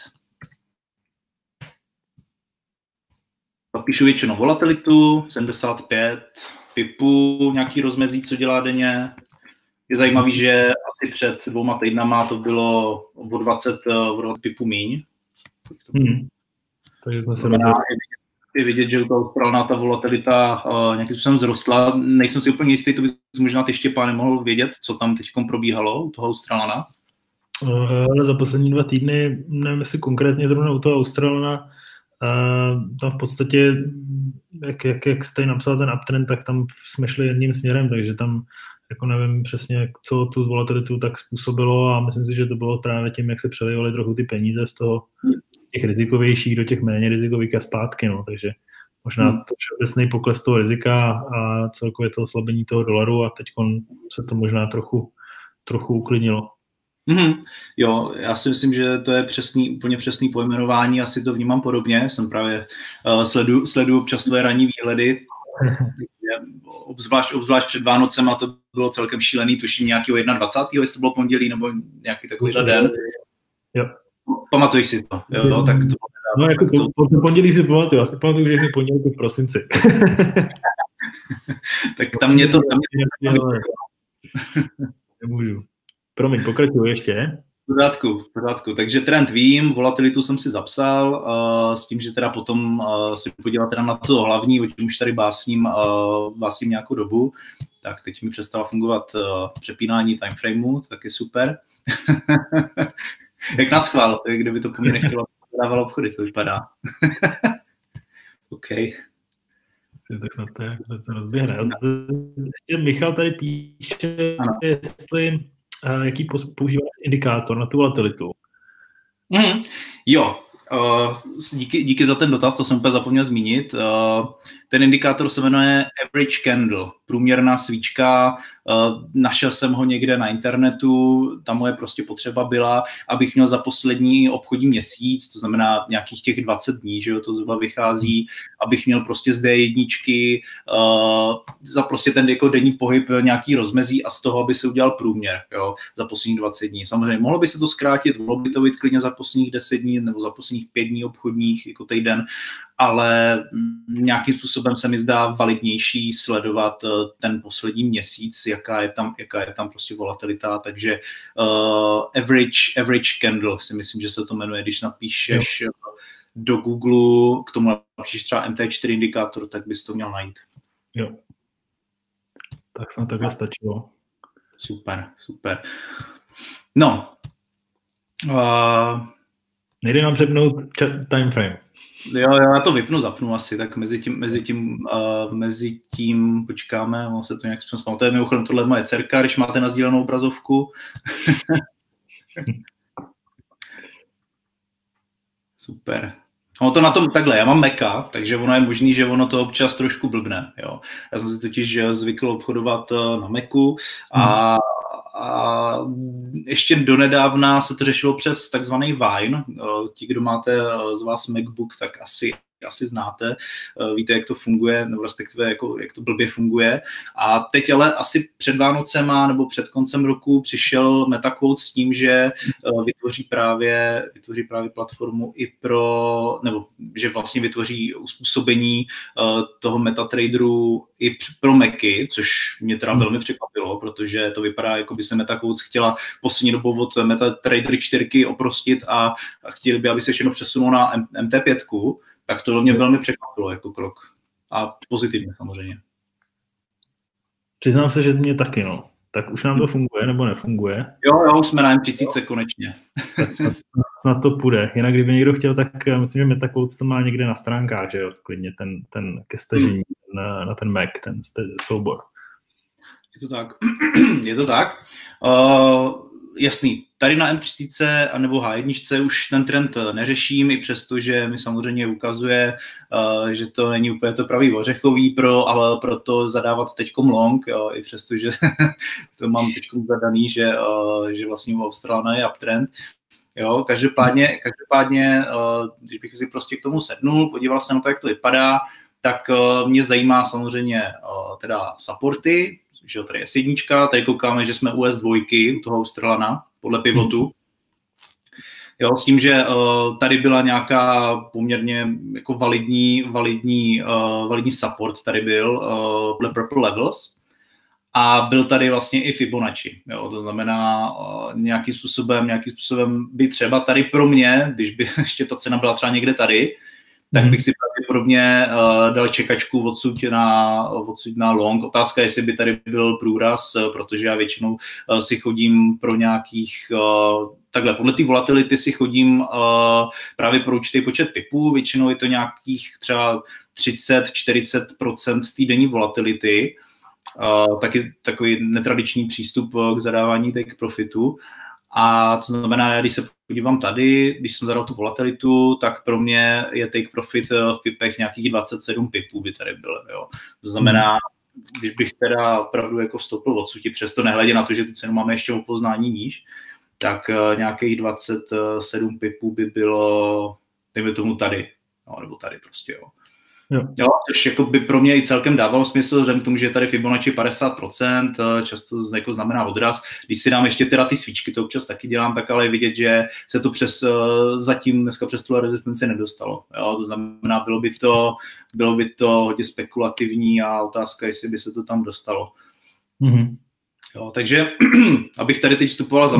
Píšu většinou volatilitu, sedmdesát pět pipů, nějaký rozmezí, co dělá denně. Je zajímavý, že asi před dvouma týdnama to bylo o dvacet, o dvacet pipů míň. Hmm. Takže jsme se je vidět, že ta Australana, ta volatilita uh, nějakým způsobem vzrostla. Nejsem si úplně jistý, to bys možná ty Štěpán nemohl vědět, co tam teď probíhalo u toho Australana. Ale za poslední dva týdny, nevím, jestli konkrétně zrovna u toho Australana, uh, tam v podstatě, jak, jak, jak jste napsal ten uptrend, tak tam jsme šli jedním směrem, takže tam jako nevím přesně, co tu volatilitu tak způsobilo a myslím si, že to bylo právě tím, jak se přelivaly trochu ty peníze z toho těch rizikovějších do těch méně rizikových a zpátky, no, takže možná to všeobecný pokles toho rizika a celkově to oslabení toho dolaru a teď se to možná trochu, trochu uklidnilo. Mm-hmm. Jo, já si myslím, že to je přesný, úplně přesný pojmenování, asi to vnímám podobně, jsem právě uh, sleduju, sleduju občas tvoje ranní výhledy, obzvlášť, obzvlášť před Vánocema to bylo celkem šílený, tuším nějakého dvacátého prvního jestli to bylo pondělí, nebo nějaký takovýhle den. Jo. Pamatuješ si to, jo, jo tak to... No jako to, to, to pondělí si pamatuju, já si pamatuju, že všechny pondělí v prosinci. Tak tam mě to... Tam mě to... Nemůžu. Promiň, pokračuju ještě. pořádku, v pořádku. Takže trend vím, volatilitu jsem si zapsal, uh, s tím, že teda potom uh, si podívat teda na to hlavní, o čem už tady básním, uh, básním nějakou dobu. Tak teď mi přestalo fungovat uh, přepínání timeframeu, to taky super. Jak nás chvál, kdyby to po mně nechtělo, dávalo obchody, to vypadá. OK. Tak snad to, jak se to rozběhne. Michal tady píše, ano. jestli uh, jaký používá indikátor na tu volatilitu. Mm, jo, uh, díky, díky za ten dotaz, to jsem úplně zapomněl zmínit. Uh, ten indikátor se jmenuje Average Candle, průměrná svíčka. Uh, našel jsem ho někde na internetu, ta moje prostě potřeba byla, abych měl za poslední obchodní měsíc, to znamená nějakých těch dvacet dní, že jo, to zhruba vychází, abych měl prostě z D jedna uh, za prostě ten jako denní pohyb nějaký rozmezí a z toho, aby se udělal průměr, jo, za posledních dvacet dní. Samozřejmě mohlo by se to zkrátit, mohlo by to být klidně za posledních deset dní nebo za posledních pět dní obchodních, jako týden, ale nějakým způsobem se mi zdá validnější sledovat ten poslední měsíc, jaká je tam, jaká je tam prostě volatilita, takže uh, average, average candle si myslím, že se to jmenuje, když napíšeš jo. do Google, k tomu napíšeš třeba M T čtyři indikátor, tak bys to měl najít. Jo. Tak snad takhle stačilo. Super, super. No. Uh, Nejde nám přepnout time frame. Jo, jo, já to vypnu, zapnu asi, tak mezi tím, mezi tím, uh, mezi tím počkáme, ono se to nějak zpamatuje. Mimochodem, tohle je moje dcerka, když máte nasdílenou obrazovku. Super. Ono to na tom takhle, já mám Maca, takže ono je možný, že ono to občas trošku blbne. Jo. Já jsem si totiž zvykl obchodovat na Macu a hmm. A ještě donedávna se to řešilo přes takzvaný Wine. Ti, kdo máte z vás MacBook, tak asi, asi znáte, víte, jak to funguje, nebo respektive jako, jak to blbě funguje. A teď ale asi před Vánocema nebo před koncem roku přišel MetaQuote s tím, že vytvoří právě, vytvoří právě platformu i pro, nebo že vlastně vytvoří uspůsobení toho MetaTraderu i pro Macy, což mě teda velmi překvapilo, protože to vypadá, jako by se MetaQuote chtěla poslední dobou od MetaTrader čtyři oprostit a chtěli by, aby se všechno přesunulo na M T pět, tak to mě velmi překvapilo jako krok. A pozitivně samozřejmě. Přiznám se, že mě taky, no. Tak už nám to funguje, nebo nefunguje? Jo, jo, jsme na M třicet konečně. Snad to půjde. Jinak kdyby někdo chtěl, tak myslím, že MetaQuote to má někde na stránkách, že jo, klidně ten, ten ke stažení hmm. na, na ten Mac, ten soubor. Je to tak. Je to tak. Uh, jasný. Tady na M třicet anebo H jedna už ten trend neřeším, i přesto, že mi samozřejmě ukazuje, uh, že to není úplně to pravý ořechový pro, ale pro to zadávat teďkom long, uh, i přesto, že to mám teďkom zadaný, že, uh, že vlastně u Australana je uptrend. Jo, každopádně, každopádně uh, když bych si prostě k tomu sednul, podíval se na to, jak to vypadá, tak uh, mě zajímá samozřejmě uh, teda supporty, že tady je S jedna, tady koukáme, že jsme u S dva, u toho Australana, podle pivotu. Jo, s tím, že uh, tady byla nějaká poměrně jako validní, validní, uh, validní support, tady byl uh, podle Purple Levels a byl tady vlastně i Fibonacci. Jo, to znamená uh, nějakým způsobem, nějakým způsobem by třeba tady pro mě, když by ještě ta cena byla třeba někde tady, tak bych si pravděpodobně uh, dal čekačku odsud na, odsud na long. Otázka je, jestli by tady byl průraz, protože já většinou uh, si chodím pro nějakých, uh, takhle, podle té volatility si chodím uh, právě pro určitý počet pipů, většinou je to nějakých třeba třicet až čtyřicet procent z té denní volatility, uh, taky takový netradiční přístup k zadávání take profitu. A to znamená, když se podívám tady, když jsem zadal tu volatilitu, tak pro mě je take profit v pipech nějakých dvacet sedm pipů by tady bylo. Jo. To znamená, když bych teda opravdu jako vstoupil odsud, přesto nehledě na to, že tu cenu máme ještě o poznání níž, tak nějakých dvacet sedm pipů by bylo, dejme tomu tady, no, nebo tady prostě, jo. Jo. Jo, což jako by pro mě i celkem dávalo smysl, vzhledem k tomu, že je tady Fibonacci padesát procent, často jako znamená odraz. Když si dám ještě teda ty svíčky, to občas taky dělám, tak ale je vidět, že se to přes, zatím dneska přes tu rezistenci nedostalo. Jo, to znamená, bylo by to, bylo by to hodně spekulativní a otázka, jestli by se to tam dostalo. Mm-hmm. Jo, takže abych tady teď vstupoval za market,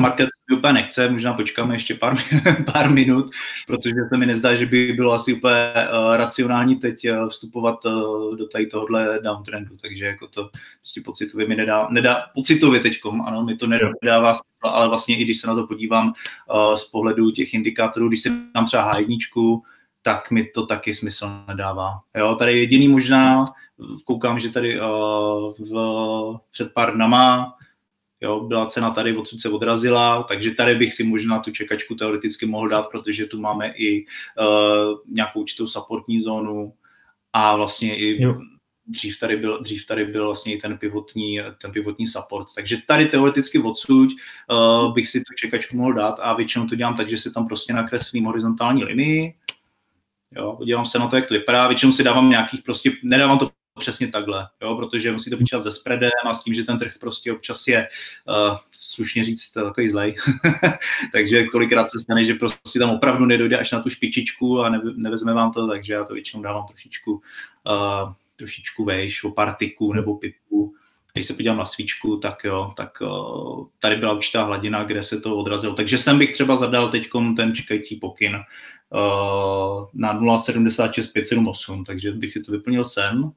úplně nechce, možná počkáme ještě pár, pár minut, protože se mi nezdá, že by bylo asi úplně uh, racionální teď uh, vstupovat uh, do tady tohohle downtrendu, takže jako to prostě pocitově mi nedá, nedá pocitově teďkom, ano, mi to nedává smysl, ale vlastně i když se na to podívám uh, z pohledu těch indikátorů, když si tam třeba há jedna, tak mi to taky smysl nedává. Jo, tady jediný možná, koukám, že tady uh, v, před pár dnama jo, byla cena tady, odsud se odrazila, takže tady bych si možná tu čekačku teoreticky mohl dát, protože tu máme i uh, nějakou určitou supportní zónu a vlastně i jo. dřív tady byl, dřív tady byl vlastně i ten pivotní, ten pivotní support. Takže tady teoreticky odsud uh, bych si tu čekačku mohl dát a většinou to dělám tak, že si tam prostě nakreslím horizontální linii. Jo, podívám se na to, jak to vypadá. Většinou si dávám nějakých prostě, nedávám to přesně takhle, jo, protože musí to počítat se spreadem a s tím, že ten trh prostě občas je, uh, slušně říct, takový zlej. Takže kolikrát se stane, že prostě tam opravdu nedojde až na tu špičičku a ne, nevezme vám to, takže já to většinou dávám trošičku, uh, trošičku vejš, o pár tyků nebo pipů. Když se podívám na svíčku, tak jo, tak uh, tady byla určitá hladina, kde se to odrazilo. Takže sem bych třeba zadal teďkom ten čekající pokyn uh, na nula sedmdesát šest pět sedm osm, takže bych si to vyplnil sem.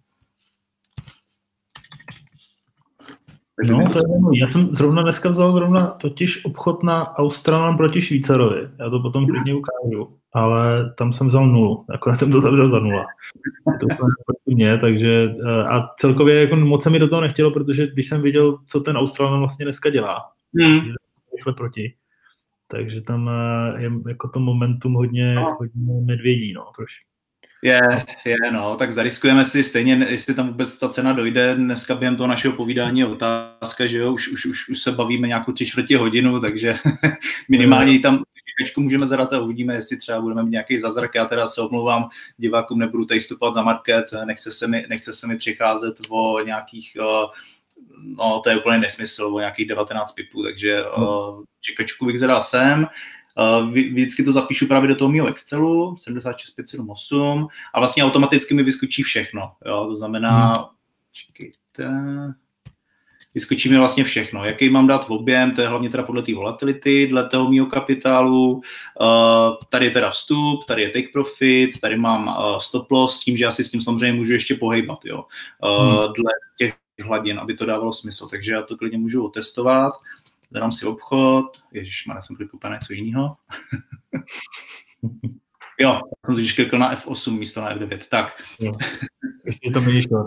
No, to je zajímavé. Já jsem zrovna dneska vzal zrovna totiž obchod na Australan proti Švýcarovi. Já to potom klidně ukážu, ale tam jsem vzal nulu. Nakonec jsem to zavřel za nula. To proti mě, takže a celkově jako moc se mi do toho nechtělo, protože když jsem viděl, co ten Australan vlastně dneska dělá, hmm. rychle proti, takže tam je jako to momentum hodně, no. hodně medvědí, no, proč? Je, je, no, tak zariskujeme si stejně, jestli tam vůbec ta cena dojde. Dneska během toho našeho povídání je otázka, že jo, už, už, už, už se bavíme nějakou tři čtvrtě hodinu, takže minimálně tam čekačku můžeme zadat a uvidíme, jestli třeba budeme mít nějaký zázrak. Já teda se omlouvám divákům, nebudu tady vstupovat za market, nechce se mi, nechce se mi přicházet o nějakých, no to je úplně nesmysl, o nějakých devatenáct pipů, takže čekačku bych zadal sem. Uh, vždycky to zapíšu právě do toho mého Excelu, sedmdesát šest pět sedm osm, a vlastně automaticky mi vyskočí všechno. Jo? To znamená, hmm. čekejte, vyskočí mi vlastně všechno. Jaký mám dát v objem, to je hlavně teda podle té volatility, dle toho mého kapitálu. Uh, tady je teda vstup, tady je take profit, tady mám uh, stop loss, s tím, že já si s tím samozřejmě můžu ještě pohejbat. Jo? Uh, hmm. Dle těch hladin, aby to dávalo smysl. Takže já to klidně můžu otestovat. Zadám si obchod. Ježišmarja, jsem klikl něco jiného. Jo, jsem totiž klikl na F osm místo na F devět. Tak. Jo. Ještě to méně short.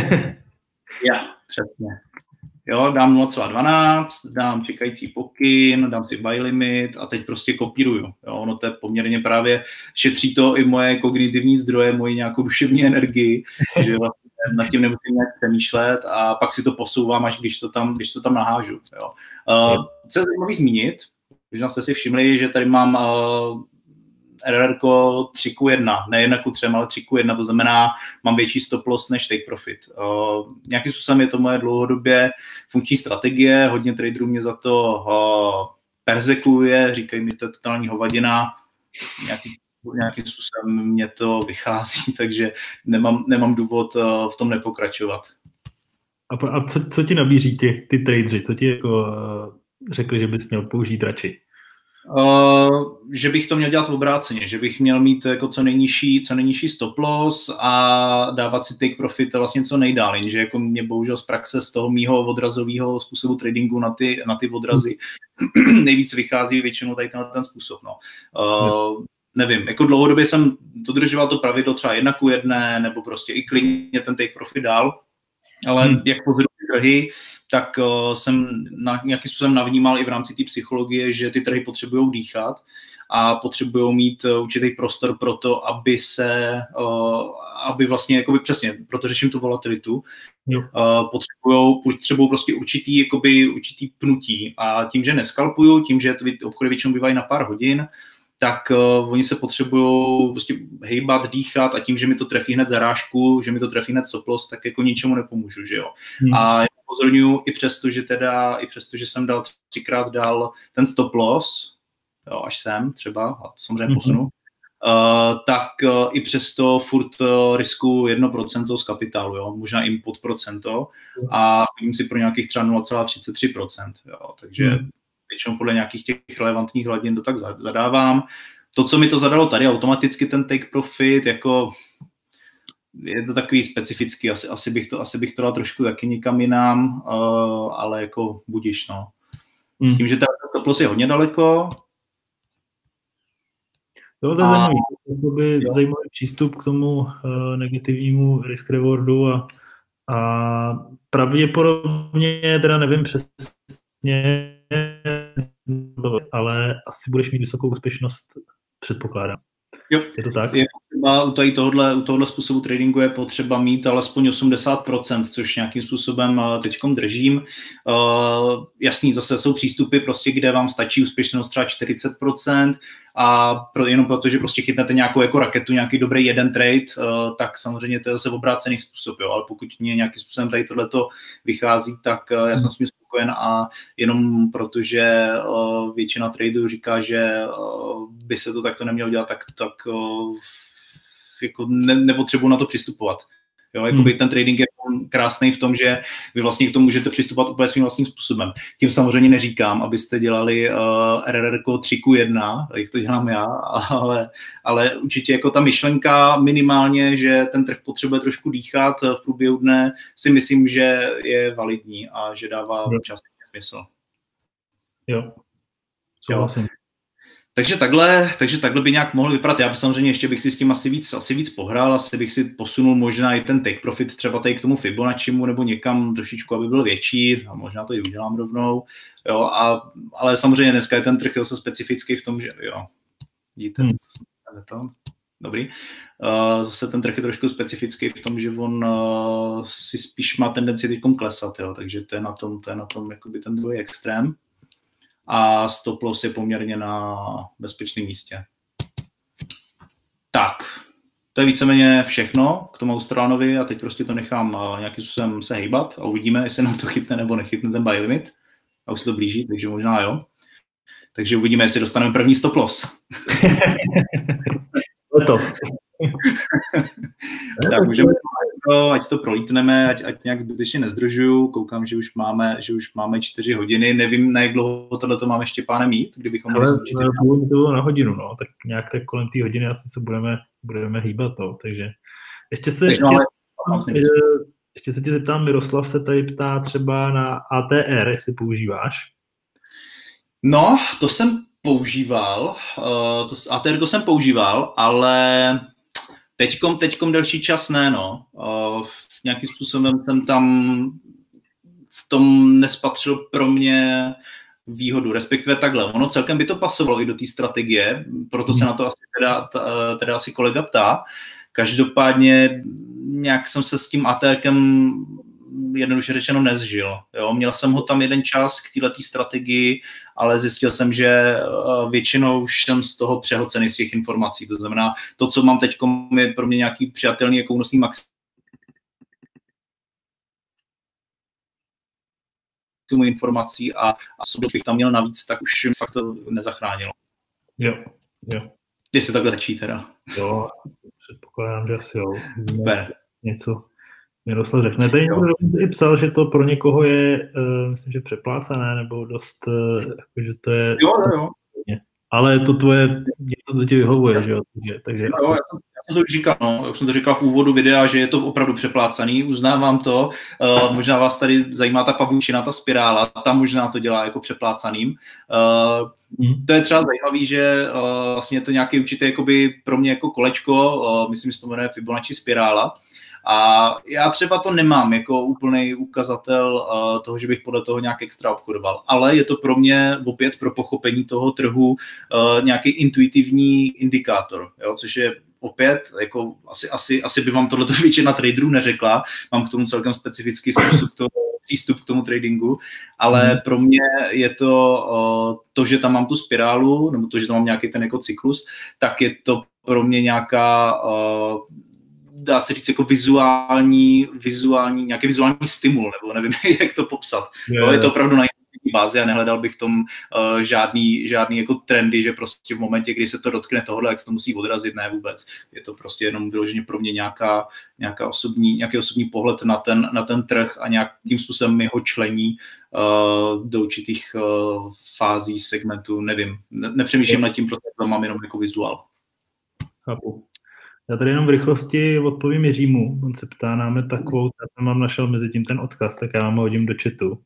Já, přesně. Jo, dám nula celá dvanáct, dám čekající pokyn, dám si buy limit a teď prostě kopíruju. Jo, ono to je poměrně právě, šetří to i moje kognitivní zdroje, moji nějakou duševní energii, že vlastně nad tím nemusím nějak přemýšlet a pak si to posouvám, až když to tam, když to tam nahážu. Jo. Uh, co je zajímavé zmínit, možná jste si všimli, že tady mám uh, R R tři ku jedna, ne jedna ku tři, ale tři ku jedna, to znamená, mám větší stop loss než take profit. Uh, nějakým způsobem je to moje dlouhodobě funkční strategie, hodně traderů mě za to uh, perzekuje, říkají mi, to je totální hovadina, nějaký, nějakým způsobem mě to vychází, takže nemám, nemám důvod uh, v tom nepokračovat. A, a co, co ti nabíří ty, ty tradeři? Co ti jako, uh, řekli, že bys měl použít radši? Uh, že bych to měl dělat v obráceně, že bych měl mít jako co nejnižší, co nejnižší stop loss a dávat si take profit vlastně co nejdál, jenže jako mě bohužel z praxe z toho mýho odrazového způsobu tradingu na ty, na ty odrazy hmm. nejvíc vychází většinou tady ten, ten způsob. No. Uh, hmm. Nevím, jako dlouhodobě jsem dodržoval to pravidlo třeba jedna ku jedné, nebo prostě i klidně ten take profit dál, ale hmm. jak pozoruji trhy, tak uh, jsem na, nějakým způsobem navnímal i v rámci té psychologie, že ty trhy potřebují dýchat a potřebují mít uh, určitý prostor pro to, aby se, uh, aby vlastně, jakoby přesně, proto řeším tu volatilitu, uh, potřebují potřebují prostě určitý, jakoby, určitý pnutí a tím, že neskalpuju, tím, že ty obchody většinou bývají na pár hodin, tak uh, oni se potřebují prostě hejbat, dýchat a tím, že mi to trefí hned zarážku, že mi to trefí hned stop loss, tak jako ničemu nepomůžu, že jo. Hmm. A já upozorňuji i přesto, že teda, i přesto, že jsem dal třikrát dal ten stop loss, jo, až sem třeba, a to samozřejmě hmm. posunu, uh, tak uh, i přesto furt uh, risku jedno procento z kapitálu, jo, možná i pod procento hmm. a chodím si pro nějakých třeba nula celá třicet tři procenta, jo, takže hmm. většinou podle nějakých těch relevantních hladin to tak zadávám. To, co mi to zadalo tady, automaticky ten take profit, jako je to takový specifický, asi, asi, bych, to, asi bych to dal trošku taky někam jinam, uh, ale jako budiš, no. Hmm. S tím, že ta stop loss je hodně daleko. Jo, to je zajímavý. To by zajímavý přístup k tomu uh, negativnímu risk rewardu a, a pravděpodobně, teda nevím přesně, ale asi budeš mít vysokou úspěšnost, předpokládám. Jo, je to tak? Je potřeba, u, tady tohohle, u tohohle způsobu tradingu je potřeba mít alespoň osmdesát procent, což nějakým způsobem teďkom držím. Uh, jasný, zase jsou přístupy, prostě, kde vám stačí úspěšnost třeba čtyřicet procent a pro, jenom proto, že prostě chytnete nějakou jako raketu, nějaký dobrý jeden trade, uh, tak samozřejmě to je zase obrácený způsob, jo. Ale pokud mě nějakým způsobem tady tohleto vychází, tak uh, já jsem s tím spokojen a jenom protože uh, většina traderů říká, že uh, by se to takto nemělo dělat, tak, tak uh, jako ne, nepotřebuji na to přistupovat. Jo, jakoby hmm. ten trading je krásný v tom, že vy vlastně k tomu můžete přistupovat úplně svým vlastním způsobem. Tím samozřejmě neříkám, abyste dělali uh, R R R tři ku jedna, jak to dělám já, ale, ale určitě jako ta myšlenka minimálně, že ten trh potřebuje trošku dýchat v průběhu dne, si myslím, že je validní a že dává částečně smysl. Jo, souhlasím. Takže takhle, takže takhle by nějak mohl vypadat. Já bych samozřejmě ještě bych si s tím asi víc, asi víc pohrál, asi bych si posunul možná i ten take profit třeba tady k tomu Fibonaccimu nebo někam trošičku, aby byl větší, a možná to i udělám rovnou. Jo, a, ale samozřejmě dneska je ten trh zase specifický v tom, že jo, vidíte, hmm. to, dobrý. Uh, zase ten trh je trošku specifický v tom, že on uh, si spíš má tendenci teďkom klesat, jo, takže to je na tom, to je na tom jakoby ten druhý extrém. A stop loss je poměrně na bezpečném místě. Tak, to je víceméně všechno k tomu Australanovi a teď prostě to nechám nějakým způsobem se hejbat a uvidíme, jestli nám to chytne nebo nechytne ten buy limit. A už se to blíží, takže možná jo. Takže uvidíme, jestli dostaneme první stop loss. Letos. Tak můžeme, ať to prolítneme, ať, ať nějak zbytečně nezdržuju. Koukám, že už máme, že už máme čtyři hodiny. Nevím, na jak dlouho tohleto máme ještě, páne, mít, kdybychom mohli skončit. Ale to bylo na hodinu, no. Tak nějak tak kolem té hodiny asi se budeme, budeme hýbat, no. Takže ještě se, ještě, ještě, ještě se tě zeptám, Miroslav se tady ptá třeba na A T R, jestli používáš. No, to jsem používal, uh, to, A T R jsem používal, ale teďkom, teďkom delší čas ne, no. Uh, nějakým způsobem jsem tam v tom nespatřil pro mě výhodu, respektive takhle. Ono celkem by to pasovalo i do té strategie, proto se na to asi teda, teda asi kolega ptá. Každopádně nějak jsem se s tím ATRkem jednoduše řečeno nezžil. Jo? Měl jsem ho tam jeden čas k této strategii, ale zjistil jsem, že většinou už jsem z toho přehlcený z těch informací. To znamená, to, co mám teď, je pro mě nějaký přijatelný jako únosný maximum informací a, a co bych tam měl navíc, tak už fakt to nezachránilo. Jo, jo. Jestli takhle začí teda. Jo, předpokládám, že asi jo. Super. Něco Miroslav řekne. Tady někdo i psal, že to pro někoho je, uh, myslím, že přeplácané, nebo dost, uh, že to je... Jo, jo, jo. Ale to tvoje, něco to tě vyhovuje, že jo? Takže, takže jo, asi... já, jsem, já jsem to už říkal, no. Jak jsem to říkal v úvodu videa, že je to opravdu přeplácaný, uznávám to. Uh, možná vás tady zajímá ta pavučina, ta spirála, tam možná to dělá jako přeplácaným. Uh, hmm. To je třeba zajímavý, že uh, vlastně je to nějaký určitý jakoby pro mě jako kolečko, uh, myslím, že se to jmenuje Fibonacci spirála. A já třeba to nemám jako úplný ukazatel uh, toho, že bych podle toho nějak extra obchodoval, ale je to pro mě opět pro pochopení toho trhu uh, nějaký intuitivní indikátor, jo? Což je opět, jako asi, asi, asi by vám tohleto většina traderů neřekla, mám k tomu celkem specifický způsob k tomu, přístup k tomu tradingu, ale hmm. pro mě je to uh, to, že tam mám tu spirálu, nebo to, že tam mám nějaký ten jako cyklus, tak je to pro mě nějaká uh, dá se říct jako vizuální, vizuální, nějaký vizuální stimul, nebo nevím, jak to popsat. Je, jo, je to opravdu na bázi a nehledal bych v tom uh, žádný, žádný jako trendy, že prostě v momentě, kdy se to dotkne tohle, jak se to musí odrazit, ne vůbec. Je to prostě jenom vyloženě pro mě nějaká, nějaká osobní, nějaký osobní pohled na ten, na ten trh a nějakým způsobem jeho člení uh, do určitých uh, fází segmentů, nevím. Ne, nepřemýšlím nad tím, protože to mám jenom jako vizuál. Chápu. Já tady jenom v rychlosti odpovím Jiřímu. On se ptá, máme takovou, já jsem vám našel mezi tím ten odkaz, tak já vám ho hodím do chatu.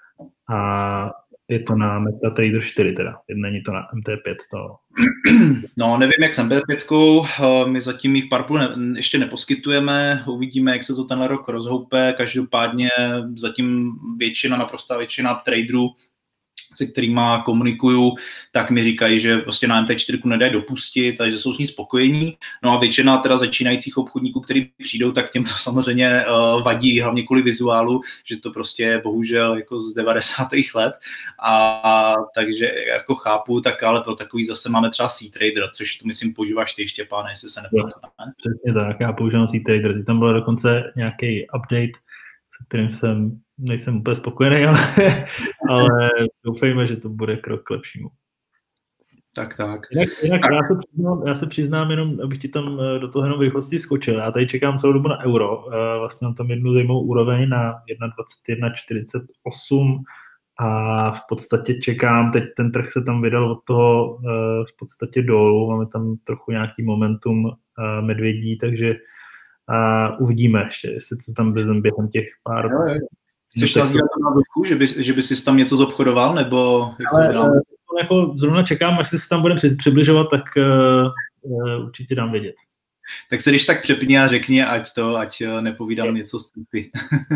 A je to na MetaTrader čtyři teda, není to na M T pět. To... No, nevím, jak s M T pět, my zatím ji v Purple ne, ještě neposkytujeme, uvidíme, jak se to tenhle rok rozhoupe, každopádně zatím většina, naprostá většina traderů, se kterýma komunikuju, tak mi říkají, že prostě na M T čtyři nedají dopustit, takže jsou s ní spokojení. No a většina teda začínajících obchodníků, kteří přijdou, tak těm to samozřejmě uh, vadí, hlavně kvůli vizuálu, že to prostě je bohužel jako z devadesátých let. A, a takže jako chápu, tak ale pro takový zase máme třeba C-Trader, což tu myslím používáš ty, Štěpáne, jestli se nepletu. Ne? Přesně tak, já používám C-Trader. Tam byl dokonce nějaký update, se kterým jsem nejsem úplně spokojený, ale, ale doufejme, že to bude krok k lepšímu. Tak, tak. Jinak, jinak tak. Já, se přiznám, já se přiznám jenom, abych ti tam do toho jenom v rychlosti skočil. Já tady čekám celou dobu na euro. Vlastně mám tam jednu zajímavou úroveň na jedna dvacet jedna čtyřicet osm a v podstatě čekám, teď ten trh se tam vydal od toho v podstatě dolů. Máme tam trochu nějaký momentum medvědí, takže uvidíme ještě, jestli se tam během během těch pár... Jo, jo. Chceš nás dělat na názorku, že by, že by si tam něco zobchodoval, nebo jak to vydal? Jako zrovna čekám, až se tam bude přibližovat, tak uh, určitě dám vědět. Tak se když tak přepni a řekni, ať to, ať nepovídám je. něco z ty.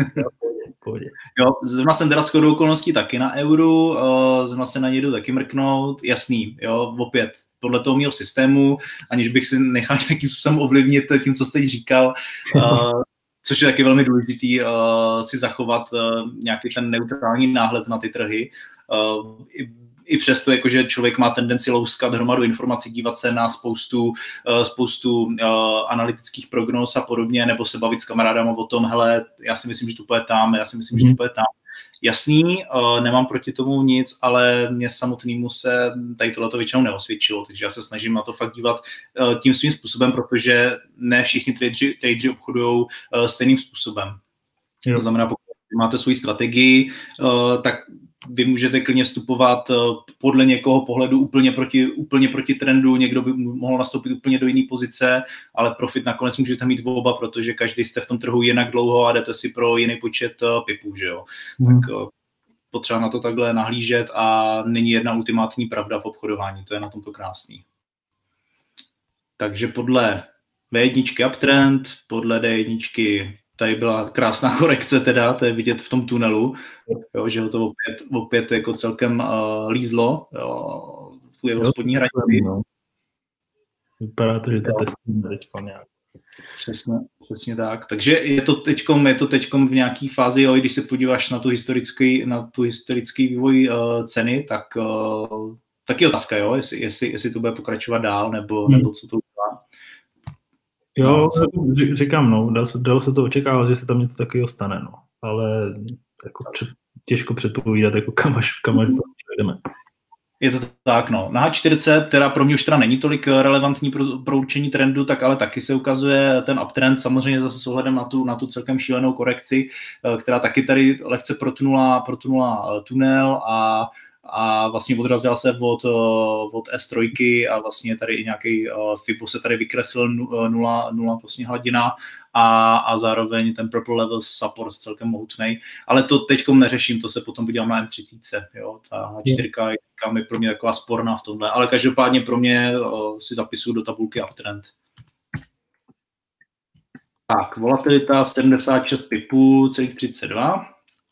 Jo, zrovna jsem teda shodou okolností taky na euru, uh, zrovna se na něj jdu taky mrknout, jasný, jo, opět, podle toho mého systému, aniž bych si nechal nějakým způsobem ovlivnit tím, co jste teď říkal, uh, což je taky velmi důležitý uh, si zachovat uh, nějaký ten neutrální náhled na ty trhy. Uh, i, I přesto, jakože člověk má tendenci louskat hromadu informací, dívat se na spoustu, uh, spoustu uh, analytických prognóz a podobně, nebo se bavit s kamarádama o tom, hele, já si myslím, že to bude tam, já si myslím, že to bude tam. Jasný, uh, nemám proti tomu nic, ale mě samotnému se tady tohleto většinou neosvědčilo, takže já se snažím na to fakt dívat uh, tím svým způsobem, protože ne všichni tradeři, tradeři obchodují uh, stejným způsobem. Jo. To znamená, pokud máte svoji strategii, uh, tak vy můžete klidně vstupovat uh, podle někoho pohledu úplně proti, úplně proti trendu, někdo by mohl nastoupit úplně do jiné pozice, ale profit nakonec můžete mít v oba, protože každý jste v tom trhu jinak dlouho a jdete si pro jiný počet uh, pipů, že jo. Hmm. Tak uh, potřeba na to takhle nahlížet a není jedna ultimátní pravda v obchodování, to je na tomto krásný. Takže podle V jedna uptrend, podle D jedna tady byla krásná korekce teda, to je vidět v tom tunelu, jo, že ho to opět, opět jako celkem uh, lízlo, jo, tu jeho spodní hranici. No. Vypadá to, že to testujeme teďkom nějak. Přesně, přesně tak. Takže je to teďkom, je to teďkom v nějaký fázi, jo, když se podíváš na tu historický, na tu historický vývoj uh, ceny, tak uh, taky otázka, jo, jestli, jestli, jestli to bude pokračovat dál, nebo, hmm. nebo co to udělá. Jo, no, říkám, no, dalo se, dalo se to očekávat, že se tam něco takového stane, no, ale jako před, těžko předpovídat, jako kam až, kam až jdeme. Je to tak, no. Na H čtyřicet, teda pro mě už teda není tolik relevantní pro, pro určení trendu, tak ale taky se ukazuje ten uptrend, samozřejmě zase s ohledem na tu, na tu celkem šílenou korekci, která taky tady lehce protunula, protunula tunel a a vlastně odrazila se od, od S tři a vlastně tady i nějaký Fibo se tady vykreslil nula, nula vlastně hladina a, a zároveň ten purple level support celkem mohutnej, ale to teďkom neřeším, to se potom podívám na M třicet, jo, ta H čtyři je pro mě taková sporná v tomhle, ale každopádně pro mě si zapisuju do tabulky uptrend. Tak, volatilita sedmdesát šest pipů, celých třicet dva.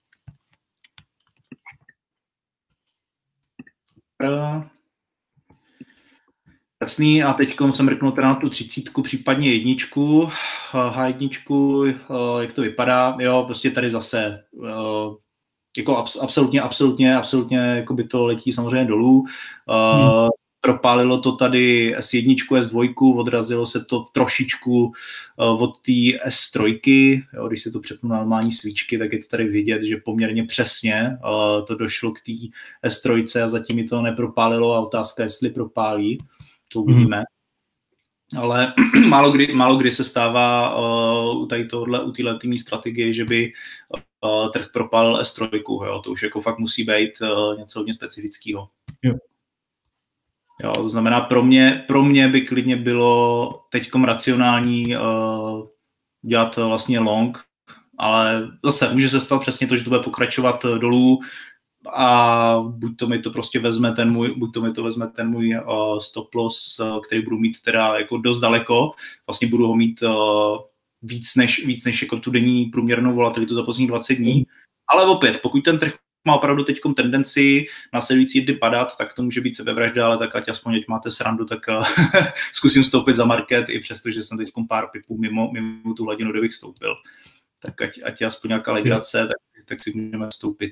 Jasný, a teď jsem mrknul teda na tu třicítku, případně jedničku, H jedna, jak to vypadá, jo, prostě tady zase jako absolutně, absolutně, absolutně, jako by to letí samozřejmě dolů. Hmm. propálilo to tady S jedna, S dva, odrazilo se to trošičku od té S tři, jo, když se to přepnu na normální svíčky, tak je to tady vidět, že poměrně přesně to došlo k té S tři a zatím mi to nepropálilo a otázka, jestli propálí, to uvidíme. Hmm. Ale málo kdy, málo kdy se stává uh, u tady tohle, u této strategie, že by uh, trh propálil S tři, jo, to už jako fakt musí být uh, něco hodně specifického. Jo. Jo, to znamená, pro mě, pro mě by klidně bylo teďkom racionální uh, dělat vlastně long, ale zase může se stát přesně to, že to bude pokračovat dolů a buď to mi to prostě vezme ten můj, buď to mi to vezme ten můj uh, stop loss, uh, který budu mít teda jako dost daleko, vlastně budu ho mít uh, víc než, víc než jako tu denní průměrnou volatilitu za posledních dvacet dní, ale opět, pokud ten trh má opravdu teďkom tendenci následující dny padat, tak to může být sebevražda, ale tak ať aspoň ať máte srandu, tak uh, zkusím stoupit za market, i přesto, že jsem teďkom pár pipů mimo, mimo tu hladinu, kde bych stoupil. Tak ať, ať je aspoň nějaká legrace, tak, tak si můžeme stoupit.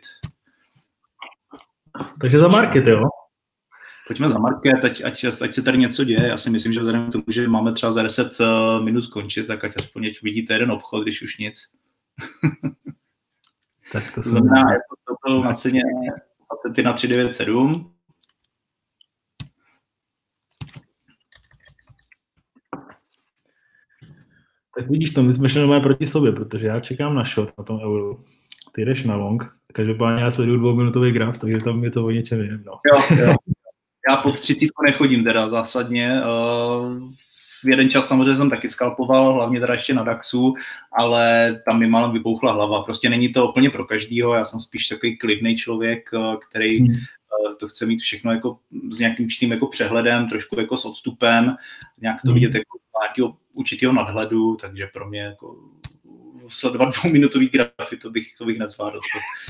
Takže za market, jo? Pojďme za market, ať, ať, ať se tady něco děje. Já si myslím, že vzhledem k tomu, že máme třeba za deset uh, minut končit, tak ať aspoň ať vidíte jeden obchod, když už nic. Tak to, to znamená, já jsem stoupil na ceně dvacet na tři devět sedm. Tak vidíš to, my jsme šli normálně proti sobě, protože já čekám na short na tom euru. Ty jdeš na long, každopádně já sleduju dvouminutový graf, takže tam je to o něčem jiném. No. Jo, jo. Já pod třicítku nechodím teda zásadně. Uh, v jeden čas samozřejmě jsem taky skalpoval, hlavně teda ještě na DAXu, ale tam mi málem vypouchla hlava. Prostě není to úplně pro každýho, já jsem spíš takový klidný člověk, který hmm. uh, to chce mít všechno jako s nějakým určitým jako přehledem, trošku jako s odstupem, nějak to hmm. vidět jako nějakého určitého nadhledu, takže pro mě jako sledovat dvouminutový grafy, to bych, to bych nezvládl.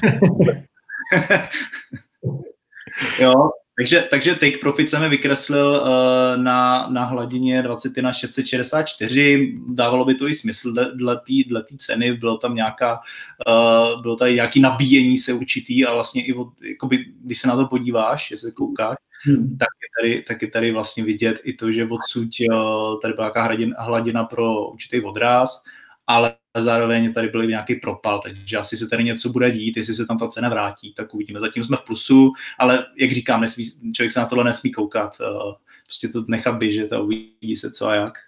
Jo, takže, takže take profit jsem vykreslil uh, na, na hladině dvacet na šest set šedesát čtyři, dávalo by to i smysl dle té ceny, bylo tam nějaká, uh, bylo tady nějaký nabíjení se určitý a vlastně i od, jakoby, když se na to podíváš, jestli koukáš, hmm. tak, je tady, tak je tady vlastně vidět i to, že odsud uh, tady byla nějaká hladina, hladina pro určitý odráz, ale zároveň tady byl nějaký propal, takže asi se tady něco bude dít, jestli se tam ta cena vrátí, tak uvidíme. Zatím jsme v plusu, ale jak říkám, nesmí, člověk se na tohle nesmí koukat, prostě to nechat běžet a uvidí se co a jak.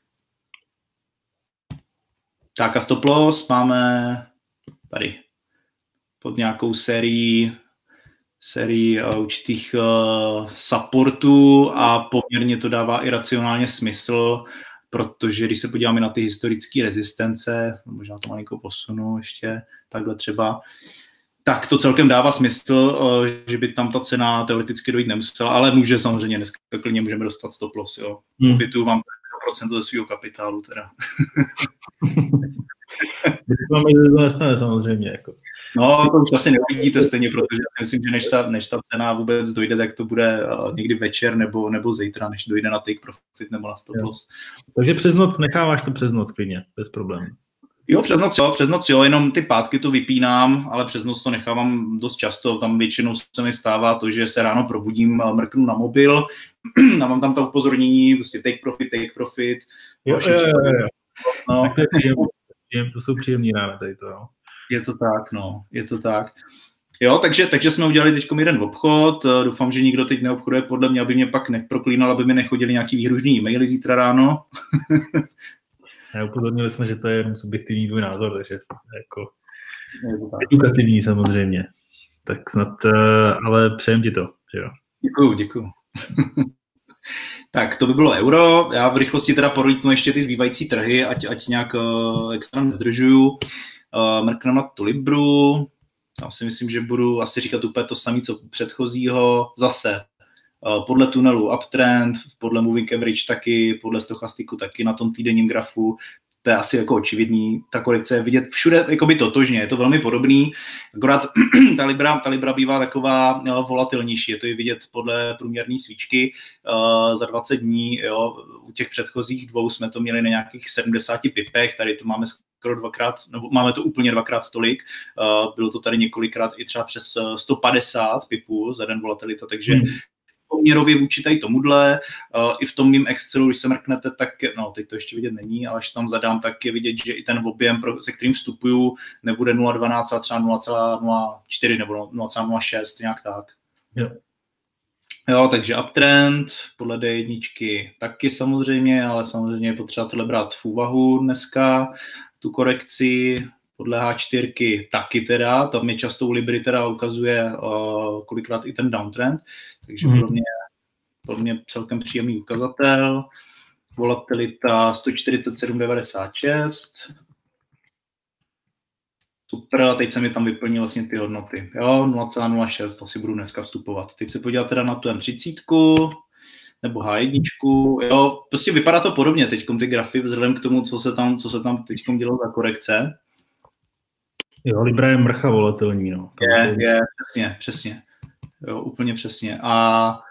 Tak a stop loss máme tady pod nějakou sérií sérii uh, určitých uh, supportů a poměrně to dává i racionálně smysl, protože když se podíváme na ty historické rezistence, možná to malinko posunu ještě, takhle třeba, tak to celkem dává smysl, že by tam ta cena teoreticky dojít nemusela, ale může samozřejmě, dneska klidně můžeme dostat stop loss, jo. Hmm. Opětu vám procent ze svého kapitálu teda. Máme, že to nestane samozřejmě. Jako. No, to už asi neuvidíte stejně, protože já si myslím, že než ta, než ta cena vůbec dojde, tak to bude uh, někdy večer nebo, nebo zítra, než dojde na take profit nebo na stop loss. Takže přes noc necháváš to přes noc klidně, bez problémů. Jo, přes noc jo, přes noc jo, jenom ty pátky to vypínám, ale přes noc to nechávám dost často, tam většinou se mi stává to, že se ráno probudím, mrknu na mobil, a mám tam to upozornění, prostě take profit, take profit. Jo, jo, jo, jo. No. Tak to, je příjemný, to jsou příjemný rána tady to, jo. Je to tak, no, je to tak. Jo, takže, takže jsme udělali teď jeden obchod, doufám, že nikdo teď neobchoduje podle mě, aby mě pak neproklínal, aby mi nechodili nějaký výhružný e-maily zítra ráno. A upozornili jsme, že to je jenom subjektivní tvůj názor, takže jako edukativní samozřejmě. Tak snad, ale přejem ti to, že jo. Děkuju, děkuju. Tak to by bylo euro, já v rychlosti teda prolítnu ještě ty zbývající trhy, ať, ať nějak uh, extra nezdržuju. Uh, mrknu na tu Libru, tam si myslím, že budu asi říkat úplně to samé, co předchozího. Zase uh, podle tunelu uptrend, podle moving average taky, podle stochastiku taky na tom týdenním grafu. To je asi jako očividný, ta korekce je vidět všude jakoby totožně, je to velmi podobný, akorát ta Libra, ta Libra bývá taková volatilnější, je to i vidět podle průměrné svíčky uh, za dvacet dní, jo, u těch předchozích dvou jsme to měli na nějakých sedmdesáti pipech, tady to máme skoro dvakrát, nebo máme to úplně dvakrát tolik, uh, bylo to tady několikrát i třeba přes sto padesát pipů za den volatilita, takže hmm. poměrově vůči tady tomuhle. Uh, I v tom mým Excelu, když se mrknete, tak, no teď to ještě vidět není, ale až tam zadám, tak je vidět, že i ten objem, pro, se kterým vstupuju, nebude nula celá dvanáct, ale třeba nula celá nula čtyři nebo nula celá nula šest, nějak tak. Jo. Jo, takže uptrend podle D jedna taky samozřejmě, ale samozřejmě je potřeba tohle brát v úvahu dneska, tu korekci. Podle H čtyři taky teda, tam mi často u Libry teda ukazuje uh, kolikrát i ten downtrend, takže mm. pro, mě, pro mě celkem příjemný ukazatel. Volatilita sto čtyřicet sedm devadesát šest. Super, a teď se mi tam vyplní vlastně ty hodnoty. Jo, nula celá nula šest, asi budu dneska vstupovat. Teď se podívat teda na tu M třicet nebo H jedna. Jo, prostě vypadá to podobně teď ty grafy vzhledem k tomu, co se tam, co se tam teď dělo za korekce. Jo, Libra je mrcha volatilní, no. Je, je, přesně, přesně. Jo, úplně přesně. A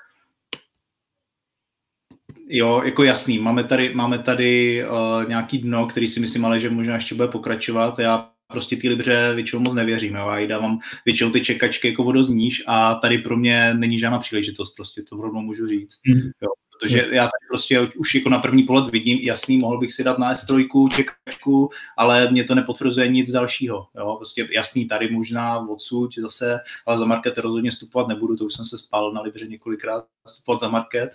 jo, jako jasný, máme tady, máme tady uh, nějaký dno, který si myslím, ale že možná ještě bude pokračovat. Já prostě ty Libře většinou moc nevěřím, jo. Já jí dávám většinou ty čekačky jako vodozníž a tady pro mě není žádná příležitost, prostě to rovnou můžu říct. Mm. Jo. Protože já tady prostě už jako na první pohled vidím, jasný, mohl bych si dát na S tři čekačku, ale mě to nepotvrzuje nic dalšího. Jo? Prostě jasný, tady možná odsud zase, ale za market rozhodně vstupovat nebudu, to už jsem se spal na Libře několikrát, vstupovat za market.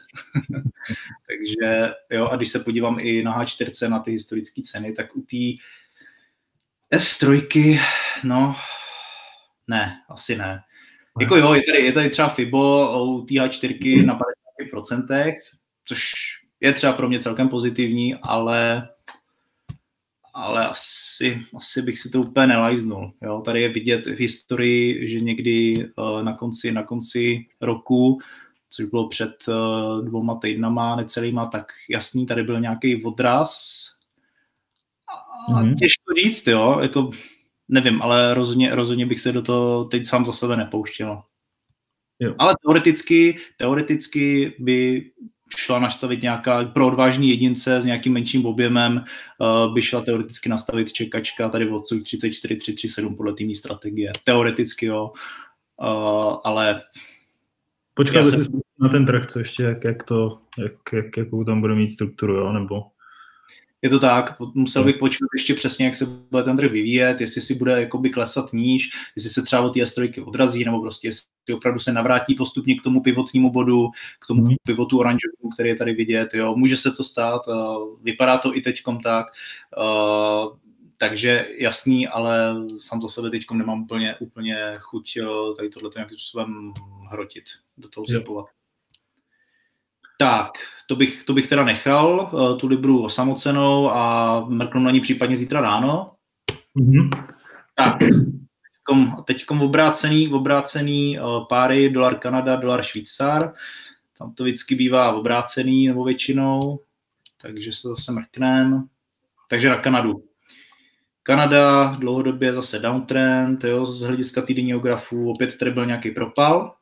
Takže jo, a když se podívám i na H čtyři, na ty historické ceny, tak u té S tři, no, ne, asi ne. Jako jo, je tady, je tady třeba Fibo u té H čtyři na padesát procentech, což je třeba pro mě celkem pozitivní, ale, ale asi, asi bych si to úplně nelajznul. Jo? Tady je vidět v historii, že někdy uh, na, konci, na konci roku, což bylo před uh, dvouma týdnama necelýma, tak jasný, tady byl nějaký odraz. A mm-hmm. Těžko říct, jo, jako nevím, ale rozhodně, rozhodně bych se do toho teď sám za sebe nepouštěl. Jo. Ale teoreticky, teoreticky by šla nastavit nějaká pro odvážný jedince s nějakým menším objemem, uh, by šla teoreticky nastavit čekačka tady v odsud třicet čtyři tři tři sedm podle týmní strategie. Teoreticky jo, uh, ale... Počkej, se... si na ten trh, co ještě, jak, jak to, jak, jak, jakou tam bude mít strukturu, jo, nebo... Je to tak, musel bych počkat ještě přesně, jak se bude ten trh vyvíjet, jestli si bude jakoby klesat níž, jestli se třeba od té S tři odrazí, nebo prostě jestli opravdu se navrátí postupně k tomu pivotnímu bodu, k tomu mm. pivotu oranžovému, který je tady vidět. Jo. Může se to stát, vypadá to i teďkom tak, takže jasný, ale sám za sebe teďkom nemám úplně, úplně chuť tady tohleto nějakým způsobem hrotit, do toho vstupovat. Tak, to bych, to bych teda nechal, tu Libru osamocenou a mrknu na ní případně zítra ráno. Mm-hmm. Tak, teďkom, teďkom obrácený, obrácený páry dolar Kanada, dolar Švýcar. Tam to vždycky bývá obrácený nebo většinou, takže se zase mrknem. Takže na Kanadu. Kanada dlouhodobě zase downtrend, jo, z hlediska týdenního grafu, opět tady byl nějaký propal.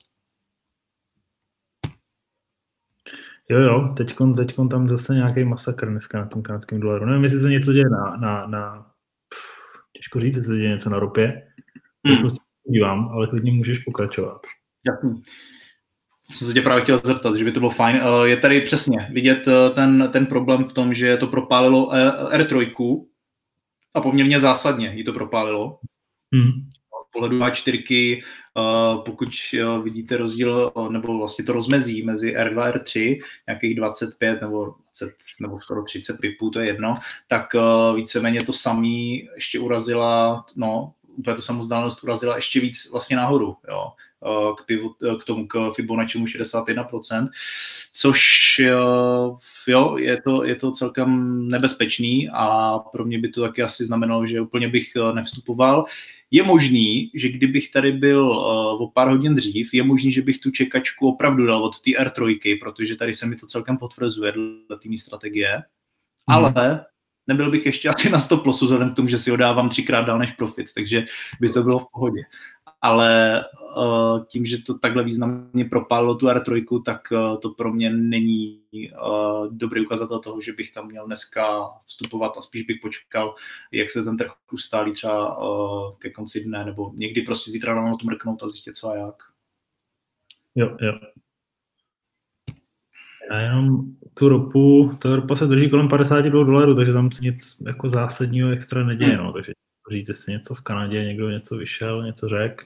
Jo, jo, teďkon, teďkon tam zase nějaký masakr dneska na tom kanadském dolaru. Nevím, jestli se něco děje na, na, na pff, těžko říct, jestli se děje něco na ropě. Hmm. Prostě dívám, ale klidně můžeš pokračovat. Jasný. Jsem se tě právě chtěl zeptat, že by to bylo fajn. Je tady přesně vidět ten, ten problém v tom, že to propálilo R tři a poměrně zásadně ji to propálilo. Hmm. Z pohledu H čtyři, pokud vidíte rozdíl, nebo vlastně to rozmezí mezi R dva a R tři, nějakých dvacet pět nebo dvacet nebo skoro třicet pipů, to je jedno, tak víceméně to samý ještě urazila, no, úplně to samozdálenost urazila ještě víc vlastně nahoru, jo, k, pivu, k tomu, k Fibonaccimu šedesát jedna procent, což jo, je to, je to celkem nebezpečný a pro mě by to taky asi znamenalo, že úplně bych nevstupoval. Je možný, že kdybych tady byl uh, o pár hodin dřív, je možný, že bych tu čekačku opravdu dal od té R tři, protože tady se mi to celkem potvrzuje dle týmní strategie, mm. ale nebyl bych ještě asi na sto plus vzhledem k tomu, že si ho dávám třikrát dál než profit, takže by to bylo v pohodě. Ale uh, tím, že to takhle významně propálilo tu R tři, tak uh, to pro mě není uh, dobrý ukazatel toho, že bych tam měl dneska vstupovat a spíš bych počkal, jak se ten trh ustálí třeba uh, ke konci dne, nebo někdy prostě zítra ráno to mrknout a zjistit co a jak. Jo, jo. Já jenom tu ropu, ta ropa se drží kolem padesát dva dolarů, takže tam se nic jako zásadního extra neděje, hmm. no, takže říct, jestli něco v Kanadě, někdo něco vyšel, něco řekl,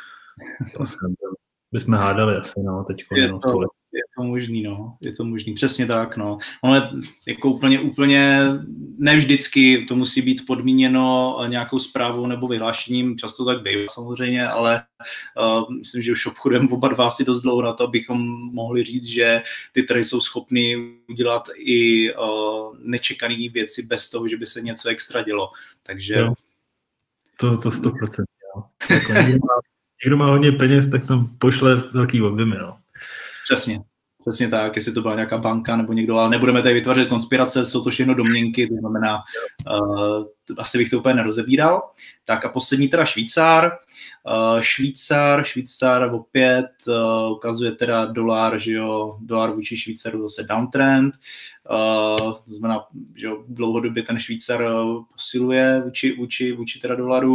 to asi bychom hádali asi, no, teďko je to, je to možný, no, je to možný, přesně tak, no. Ale jako úplně, úplně, ne vždycky to musí být podmíněno nějakou zprávou nebo vyhlášením, často tak bývá samozřejmě, ale uh, myslím, že už obchodujeme oba dva asi dost dlouho na to, abychom mohli říct, že ty trhy jsou schopny udělat i uh, nečekané věci bez toho, že by se něco extra dělo, takže... Jo. To, to sto procent, jo. Jako někdo, má, někdo má hodně peněz, tak tam pošle velký objemy, no. Přesně. Přesně tak, jestli to byla nějaká banka nebo někdo, ale nebudeme tady vytvářet konspirace, jsou to všechno domněnky, to znamená, uh, asi bych to úplně nerozebíral. Tak a poslední teda Švýcar. Uh, Švýcar, Švýcar opět uh, ukazuje teda dolar, že jo, dolar vůči Švýcaru zase downtrend. Uh, to znamená, že jo, dlouhodobě ten Švýcar posiluje vůči, vůči, vůči teda dolaru.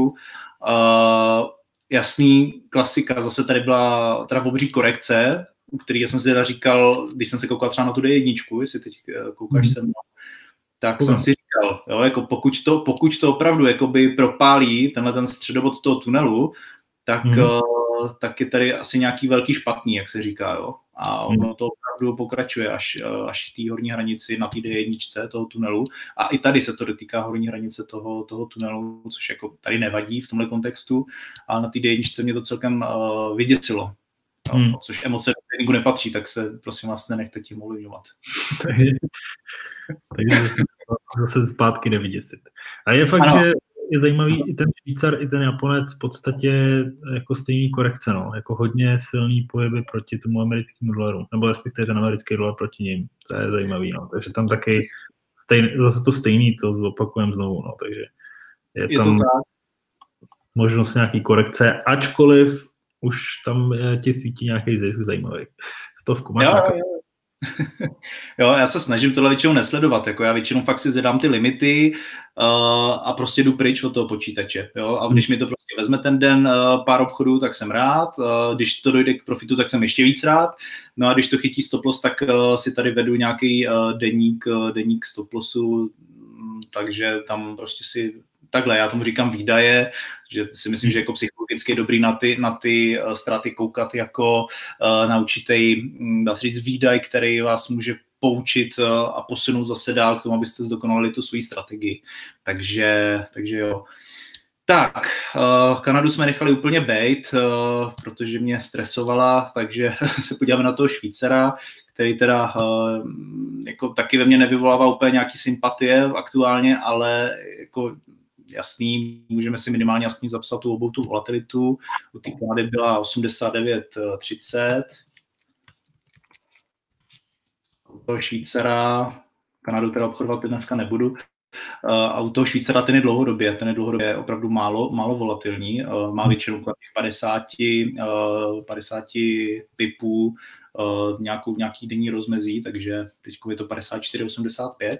Uh, jasný, klasika, zase tady byla teda obří korekce, u který jsem si teda říkal, když jsem se koukal třeba na tu D jedna, jestli teď koukáš se mnou, tak jsem si říkal, jo, jako pokud, to, pokud to opravdu jakoby propálí tenhle ten středobod toho tunelu, tak, mm. uh, tak je tady asi nějaký velký špatný, jak se říká, jo. A ono to opravdu pokračuje až, až v té horní hranici na té D jedna toho tunelu. A i tady se to dotýká horní hranice toho, toho tunelu, což jako tady nevadí v tomhle kontextu, ale na té D jedna mě to celkem uh, vyděsilo. No, hmm. Což emoce do tréninku nepatří, tak se prosím vás nenechte tím ovlivňovat. takže takže zase zpátky nevyděsit. A je fakt, ano. že je zajímavý i ten Švýcar, i ten Japonec v podstatě jako stejný korekce, no. Jako hodně silný pohyby proti tomu americkému dolaru, nebo respektive ten americký dolar proti ním. To je zajímavý, no. Takže tam taky stejný, zase to stejný, to zopakujeme znovu, no. Takže je, je tam možnost nějaký korekce, ačkoliv už tam ti svítí nějaký zisk zajímavý. Stovku máš jo, jo. jo, já se snažím tohle většinou nesledovat, jako já většinou fakt si zadám ty limity uh, a prostě jdu pryč od toho počítače, jo, a když mi to prostě vezme ten den uh, pár obchodů, tak jsem rád, uh, když to dojde k profitu, tak jsem ještě víc rád, no a když to chytí stop loss, tak uh, si tady vedu nějaký uh, deník, uh, deník stop lossu, takže tam prostě si takhle, já tomu říkám výdaje, že si myslím, že jako psychologicky je dobrý na ty, na ty uh, ztráty koukat jako uh, na určitý, dá se říct, výdaj, který vás může poučit uh, a posunout zase dál k tomu, abyste zdokonalili tu svoji strategii. Takže, takže jo. Tak, uh, Kanadu jsme nechali úplně bejt, uh, protože mě stresovala, takže se podíváme na toho Švýcara, který teda uh, jako taky ve mně nevyvolává úplně nějaký sympatie aktuálně, ale jako jasný, můžeme si minimálně aspoň zapsat tu obou tu volatilitu. U té Kanady byla osmdesát devět třicet. U toho Švýcara, Kanadu teda obchodovat dneska nebudu, a u toho Švýcara ten je dlouhodobě, ten je dlouhodobě opravdu málo, málo volatilní, má většinou padesát, padesát pipů, nějakou, nějaký denní rozmezí, takže teď je to padesát čtyři osmdesát pět.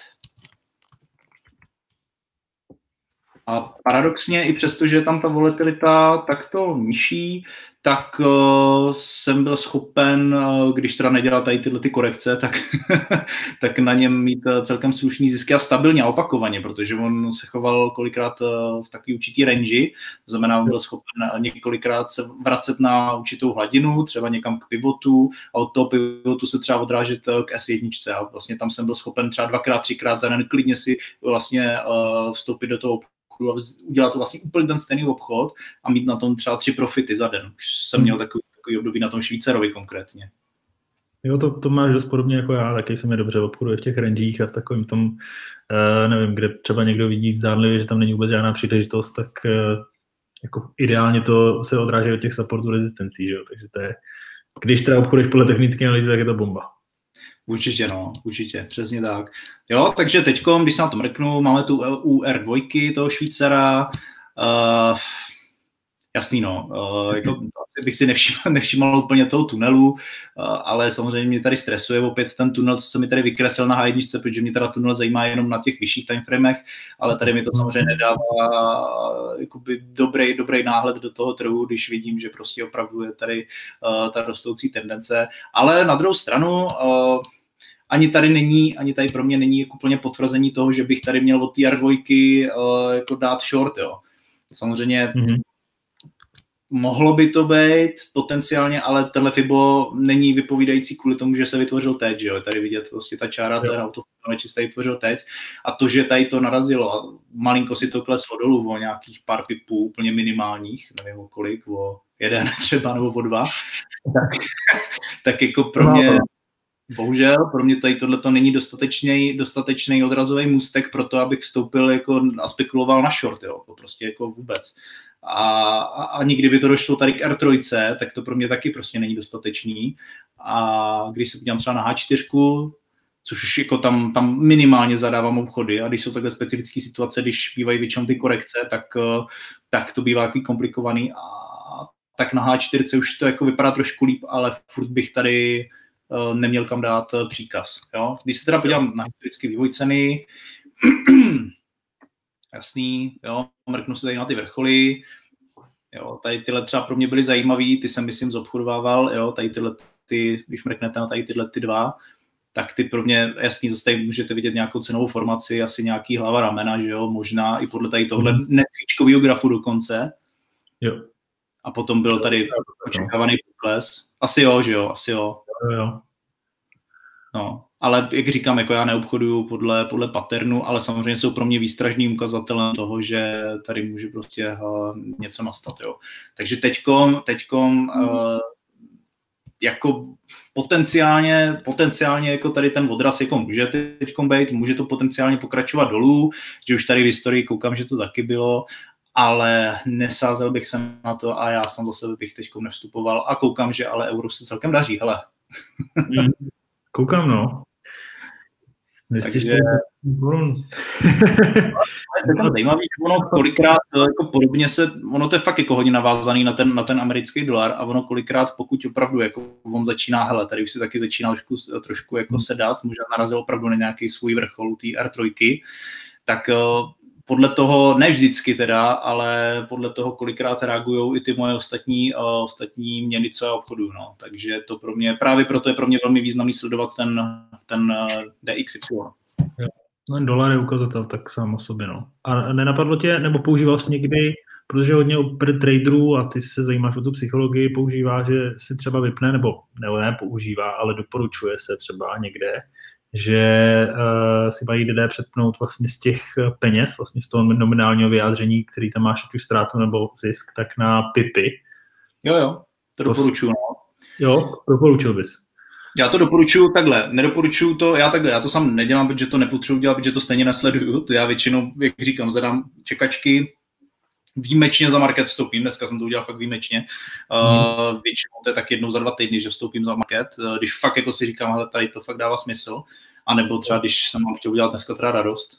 A paradoxně, i přesto, že je tam ta volatilita takto nižší, tak uh, jsem byl schopen, uh, když teda nedělal tady tyhle ty korekce, tak, tak na něm mít uh, celkem slušný zisky a stabilně a opakovaně, protože on se choval kolikrát uh, v takový určitý range, to znamená, on byl schopen uh, několikrát se vracet na určitou hladinu, třeba někam k pivotu a od toho pivotu se třeba odrážet uh, k S jedna a vlastně tam jsem byl schopen třeba dvakrát, třikrát za den klidně si vlastně uh, vstoupit do toho udělat to vlastně úplně ten stejný obchod a mít na tom třeba tři profity za den. Už jsem měl takový, takový období na tom Švýcarovi konkrétně. Jo, to, to máš dost podobně jako já, taky jsem je dobře obchoduje v těch rangích a v takovém tom, uh, nevím, kde třeba někdo vidí vzdánlivě, že tam není vůbec žádná příležitost, tak uh, jako ideálně to se odráží od těch supportů rezistencí, že jo, takže to je, když teda obchoduješ podle technické analýzy, tak je to bomba. Určitě, no, určitě, přesně tak. Jo, takže teďkom, když se na to mrknu, máme tu U R dva toho Švýcara. Uh, Jasný, no. Uh, jako, asi bych si nevšiml, nevšiml úplně toho tunelu, uh, ale samozřejmě mě tady stresuje opět ten tunel, co se mi tady vykreslil na há jedna, protože mě teda tunel zajímá jenom na těch vyšších timeframech, ale tady mi to samozřejmě nedává jakoby dobrý, dobrý náhled do toho trhu, když vidím, že prostě opravdu je tady uh, ta rostoucí tendence. Ale na druhou stranu uh, ani tady není, ani tady pro mě není jako úplně potvrzení toho, že bych tady měl od té R dva uh, jako dát short, jo. Samozřejmě mm-hmm. mohlo by to být potenciálně, ale tenhle Fibo není vypovídající kvůli tomu, že se vytvořil teď, že jo. Tady vidět vlastně ta čára, ten auto čistě vytvořil teď a to, že tady to narazilo a malinko si to kleslo dolů o nějakých pár pipů, úplně minimálních, nevím o kolik, o jeden třeba nebo o dva, tak, tak jako pro mě bohužel, pro mě tady tohleto není dostatečný, dostatečný odrazový můstek pro to, abych vstoupil jako a spekuloval na short, jo, prostě jako vůbec. A, a ani kdyby to došlo tady k R tři, tak to pro mě taky prostě není dostatečný. A když se podívám třeba na há čtyři, což už jako tam, tam minimálně zadávám obchody a když jsou takhle specifické situace, když bývají většinou ty korekce, tak, tak to bývá takový komplikovaný. A tak na há čtyři už to jako vypadá trošku líp, ale furt bych tady neměl kam dát příkaz. Jo? Když se teda podívám na historický vývoj ceny, jasný, jo, mrknu se tady na ty vrcholy, jo, tady tyhle třeba pro mě byly zajímavý, ty jsem myslím zobchodovával, jo, tady tyhle, ty, když mrknete na tady tyhle ty dva, tak ty pro mě, jasný, zase tady můžete vidět nějakou cenovou formaci, asi nějaký hlava ramena, že jo, možná i podle tady tohle nesvíčkovýho grafu dokonce. Jo. A potom byl tady očekávaný pokles. Asi jo, že jo, asi jo. Jo, jo. No, ale jak říkám, jako já neobchoduju podle, podle paternu, ale samozřejmě jsou pro mě výstražným ukazatelem toho, že tady může prostě uh, něco nastat, jo. Takže teďkom, teďkom uh, jako potenciálně, potenciálně jako tady ten odraz jako může teďkom být, může to potenciálně pokračovat dolů, že už tady v historii koukám, že to taky bylo, ale nesázel bych se na to a já sám za sebe bych teďkom nevstupoval a koukám, že ale euro se celkem daří, hele. Mm, koukám, no. Takže je to zajímavé, že ono kolikrát jako podobně se, ono to je fakt jako hodně navázaný na ten, na ten americký dolar a ono kolikrát, pokud opravdu jako on začíná, hele, tady už si taky začíná trošku, trošku jako sedat, možná narazil opravdu na nějaký svůj vrchol té R tři, tak podle toho, ne vždycky teda, ale podle toho, kolikrát reagují i ty moje ostatní, uh, ostatní měny, co já obchoduju. No. Takže to pro mě, právě proto je pro mě velmi významný sledovat ten, ten uh, D X Y. No, dolar je ukazatel tak sám o sobě. No. A nenapadlo tě, nebo používal jsi někdy, protože hodně traderů a ty se zajímáš o tu psychologii, používá, že si třeba vypne, nebo ne, ne používá, ale doporučuje se třeba někde, že uh, si mají lidé přepnout vlastně z těch peněz, vlastně z toho nominálního vyjádření, který tam máš, ať už ztrátu nebo zisk, tak na pipy. Jo, jo, to, to doporučuju. No. Jo, doporučil bys. Já to doporučuju takhle, nedoporučuju to, já takhle, já to sám nedělám, protože to nepotřebuji dělat, protože to stejně nesleduju, to já většinou, jak říkám, zadám čekačky, výjimečně za market vstoupím, dneska jsem to udělal fakt výjimečně, hmm. uh, většinou to je tak jednou za dva týdny, že vstoupím za market, uh, když fakt jako si říkám, hele, tady to fakt dává smysl, anebo třeba, když jsem vám chtěl udělat dneska teda radost.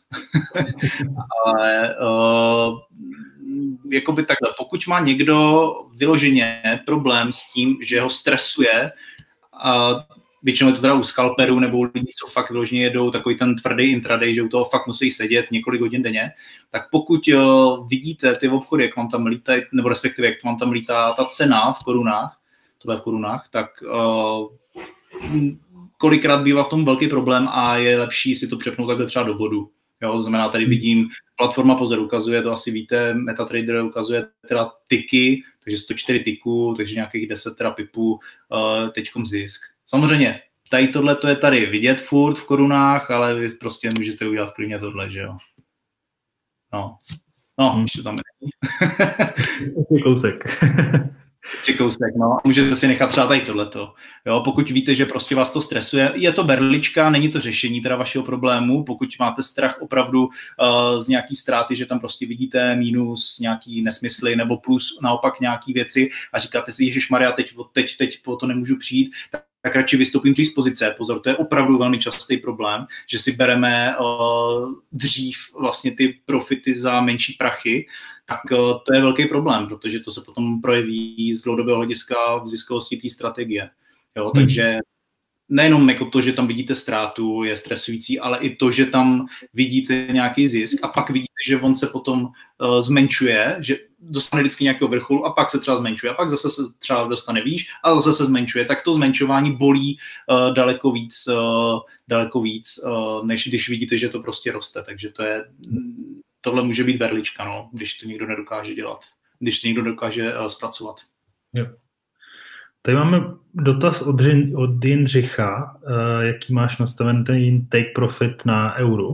Ale uh, jakoby takhle, pokud má někdo vyloženě problém s tím, že ho stresuje, uh, většinou je to teda u scalperů nebo u lidí, co fakt vyloženě jedou takový ten tvrdý intraday, že u toho fakt musí sedět několik hodin denně, tak pokud uh, vidíte ty obchody, jak vám tam lítá, nebo respektive jak vám tam lítá ta cena v korunách, tohle v korunách, tak uh, kolikrát bývá v tom velký problém a je lepší si to přepnout takhle třeba do bodu. Jo, to znamená, tady vidím, platforma Pozor ukazuje, to asi víte, MetaTrader ukazuje teda tiky, takže sto čtyři tiků, takže nějakých deset teda pipů, uh, teďkom zisk. Samozřejmě, tady tohle to je tady vidět furt v korunách, ale vy prostě můžete udělat klidně tohle, že jo. No, no, hmm. ještě tam není. Kousek. Ještě kousek, no. Můžete si nechat třeba tady tohleto. Jo, pokud víte, že prostě vás to stresuje, je to berlička, není to řešení teda vašeho problému, pokud máte strach opravdu uh, z nějaký ztráty, že tam prostě vidíte mínus, nějaký nesmysly, nebo plus naopak nějaký věci a říkáte si, ježišmarja, teď, teď, teď po to nemůžu přijít, tak tak radši vystoupím dřív z pozice. Pozor, to je opravdu velmi častý problém, že si bereme uh, dřív vlastně ty profity za menší prachy, tak uh, to je velký problém, protože to se potom projeví z dlouhodobého hlediska v ziskovosti té strategie. Jo, hmm. Takže nejenom jako to, že tam vidíte ztrátu, je stresující, ale i to, že tam vidíte nějaký zisk a pak vidíte, že on se potom uh, zmenšuje, že dostane vždycky nějakého vrcholu a pak se třeba zmenšuje a pak zase se třeba dostane výš a zase se zmenšuje, tak to zmenšování bolí uh, daleko víc, uh, daleko víc uh, než když vidíte, že to prostě roste. Takže to je, tohle může být berlička, no, když to někdo nedokáže dělat, když to někdo dokáže uh, zpracovat. Jo. Tady máme dotaz od, od Jindřicha. Uh, jaký máš nastaven ten take profit na euro?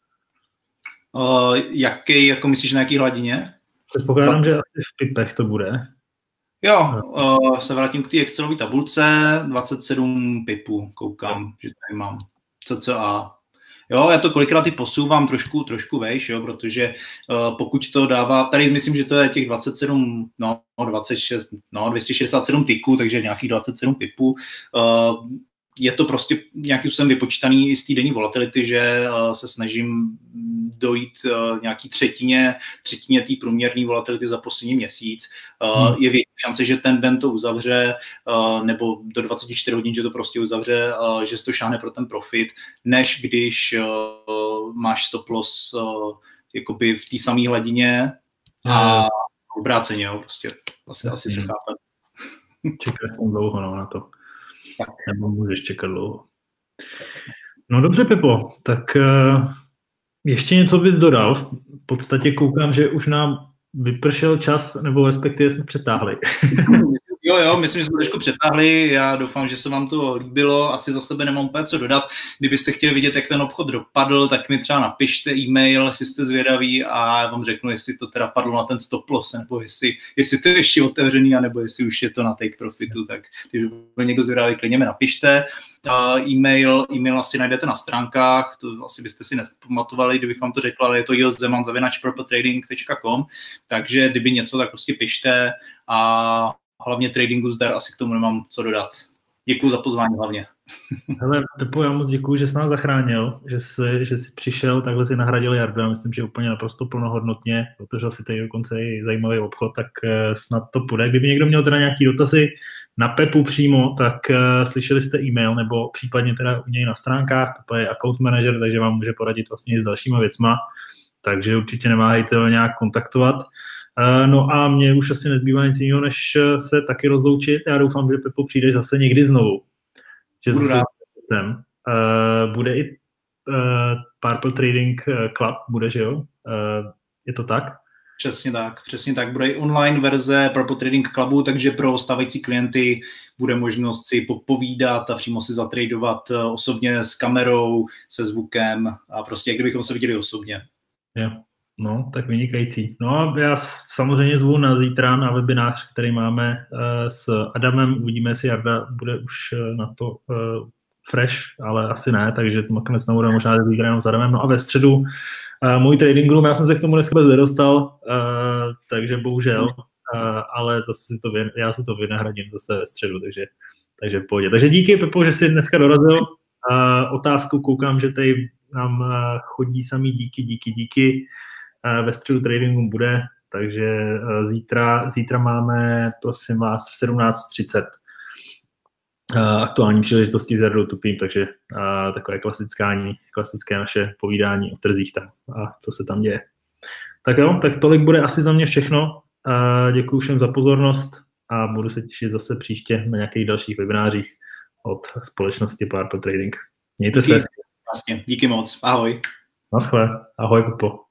Uh, jaký, jako myslíš, na jaký hladině? Předpokládám, že asi v pipech to bude. Jo, uh, se vrátím k té Excelové tabulce. dvacet sedm pipů, koukám, že tady mám cca. Jo, já to kolikrát i posouvám trošku, trošku vejš, jo, protože uh, pokud to dává, tady myslím, že to je těch dvacet sedm, no, dvacet šest, no, dvě stě šedesát sedm tyků, takže nějakých dvacet sedm pipů. Uh, je to prostě nějakým způsobem vypočítaný i z té denní volatility, že uh, se snažím dojít uh, nějaký třetině, třetině té průměrné volatility za poslední měsíc. Uh, hmm. Je větší šance, že ten den to uzavře, uh, nebo do dvacet čtyři hodin, že to prostě uzavře, uh, že se to šáhne pro ten profit, než když uh, máš stop loss uh, jakoby v té samé hladině a hmm. obráceně, jo, prostě. Asi, asi se chápe. Čekat jsem dlouho, no, na to. Nebo můžeš čekat dlouho. No dobře, Pepo, tak uh, ještě něco bys dodal. V podstatě koukám, že už nám vypršel čas, nebo respektive jsme přetáhli. Jo, jo, myslím, že jsme trošku přetáhli. Já doufám, že se vám to líbilo. Asi za sebe nemám úplně co dodat. Kdybyste chtěli vidět, jak ten obchod dopadl, tak mi třeba napište e-mail, jestli jste zvědaví a já vám řeknu, jestli to teda padlo na ten stop loss, nebo jestli, jestli to je ještě otevřený, anebo jestli už je to na take profitu. Tak když by někdo zvědavý, klidně mi napište. Ta e-mail, e-mail asi najdete na stránkách, to asi byste si nezapamatovali, kdybych vám to řekl, ale je to jozeman zavináč purpletrading tečka com, takže kdyby něco, tak prostě pište a hlavně tradingu zdar, asi k tomu nemám co dodat. Děkuji za pozvání hlavně. Hele, Pepo, já moc děkuji, že jsi nás zachránil, že jsi, že jsi přišel, takhle si nahradil Jarda, myslím, že úplně naprosto plnohodnotně, protože asi tady dokonce je zajímavý obchod, tak snad to půjde. Kdyby někdo měl teda nějaký dotazy na Pepu přímo, tak uh, slyšeli jste e-mail, nebo případně teda u něj na stránkách, Pepa je account manager, takže vám může poradit vlastně i s dalšíma věcma, takže určitě neváhejte ho nějak kontaktovat. Uh, no a mě už asi nezbývá nic jiného, než se taky rozloučit. Já doufám, že Pepo přijdeš zase někdy znovu. Že Budu zase sem. Uh, bude i uh, Purple Trading Club, bude, že jo? Uh, je to tak? Přesně tak, přesně tak. Bude i online verze Purple Trading Clubu, takže pro stávající klienty bude možnost si popovídat a přímo si zatradovat osobně s kamerou, se zvukem a prostě jak kdybychom se viděli osobně. Jo. No, tak vynikající. No a já samozřejmě zvu na zítra na webinář, který máme uh, s Adamem. Uvidíme, jestli Jarda bude už uh, na to uh, fresh, ale asi ne, takže nakonec nebude možná zítra jenom s Adamem. No a ve středu uh, můj trading room, já jsem se k tomu dneska nedostal, uh, takže bohužel, uh, ale zase si to, vy, já si to vynahradím zase ve středu, takže, takže v pohodě. Takže díky, Pepo, že jsi dneska dorazil. Uh, otázku koukám, že tady nám uh, chodí samý díky, díky, díky. Ve středu tradingu bude, takže zítra, zítra máme, prosím vás, v sedmnáct třicet aktuální příležitosti s Jardou Tupým, takže takové klasické, klasické naše povídání o trzích tam a co se tam děje. Tak jo, tak tolik bude asi za mě všechno. Děkuji všem za pozornost a budu se těšit zase příště na nějakých dalších webinářích od společnosti Purple Trading. Mějte díky, se. Vlastně, díky moc. Ahoj. Naschle. Ahoj, Pepo.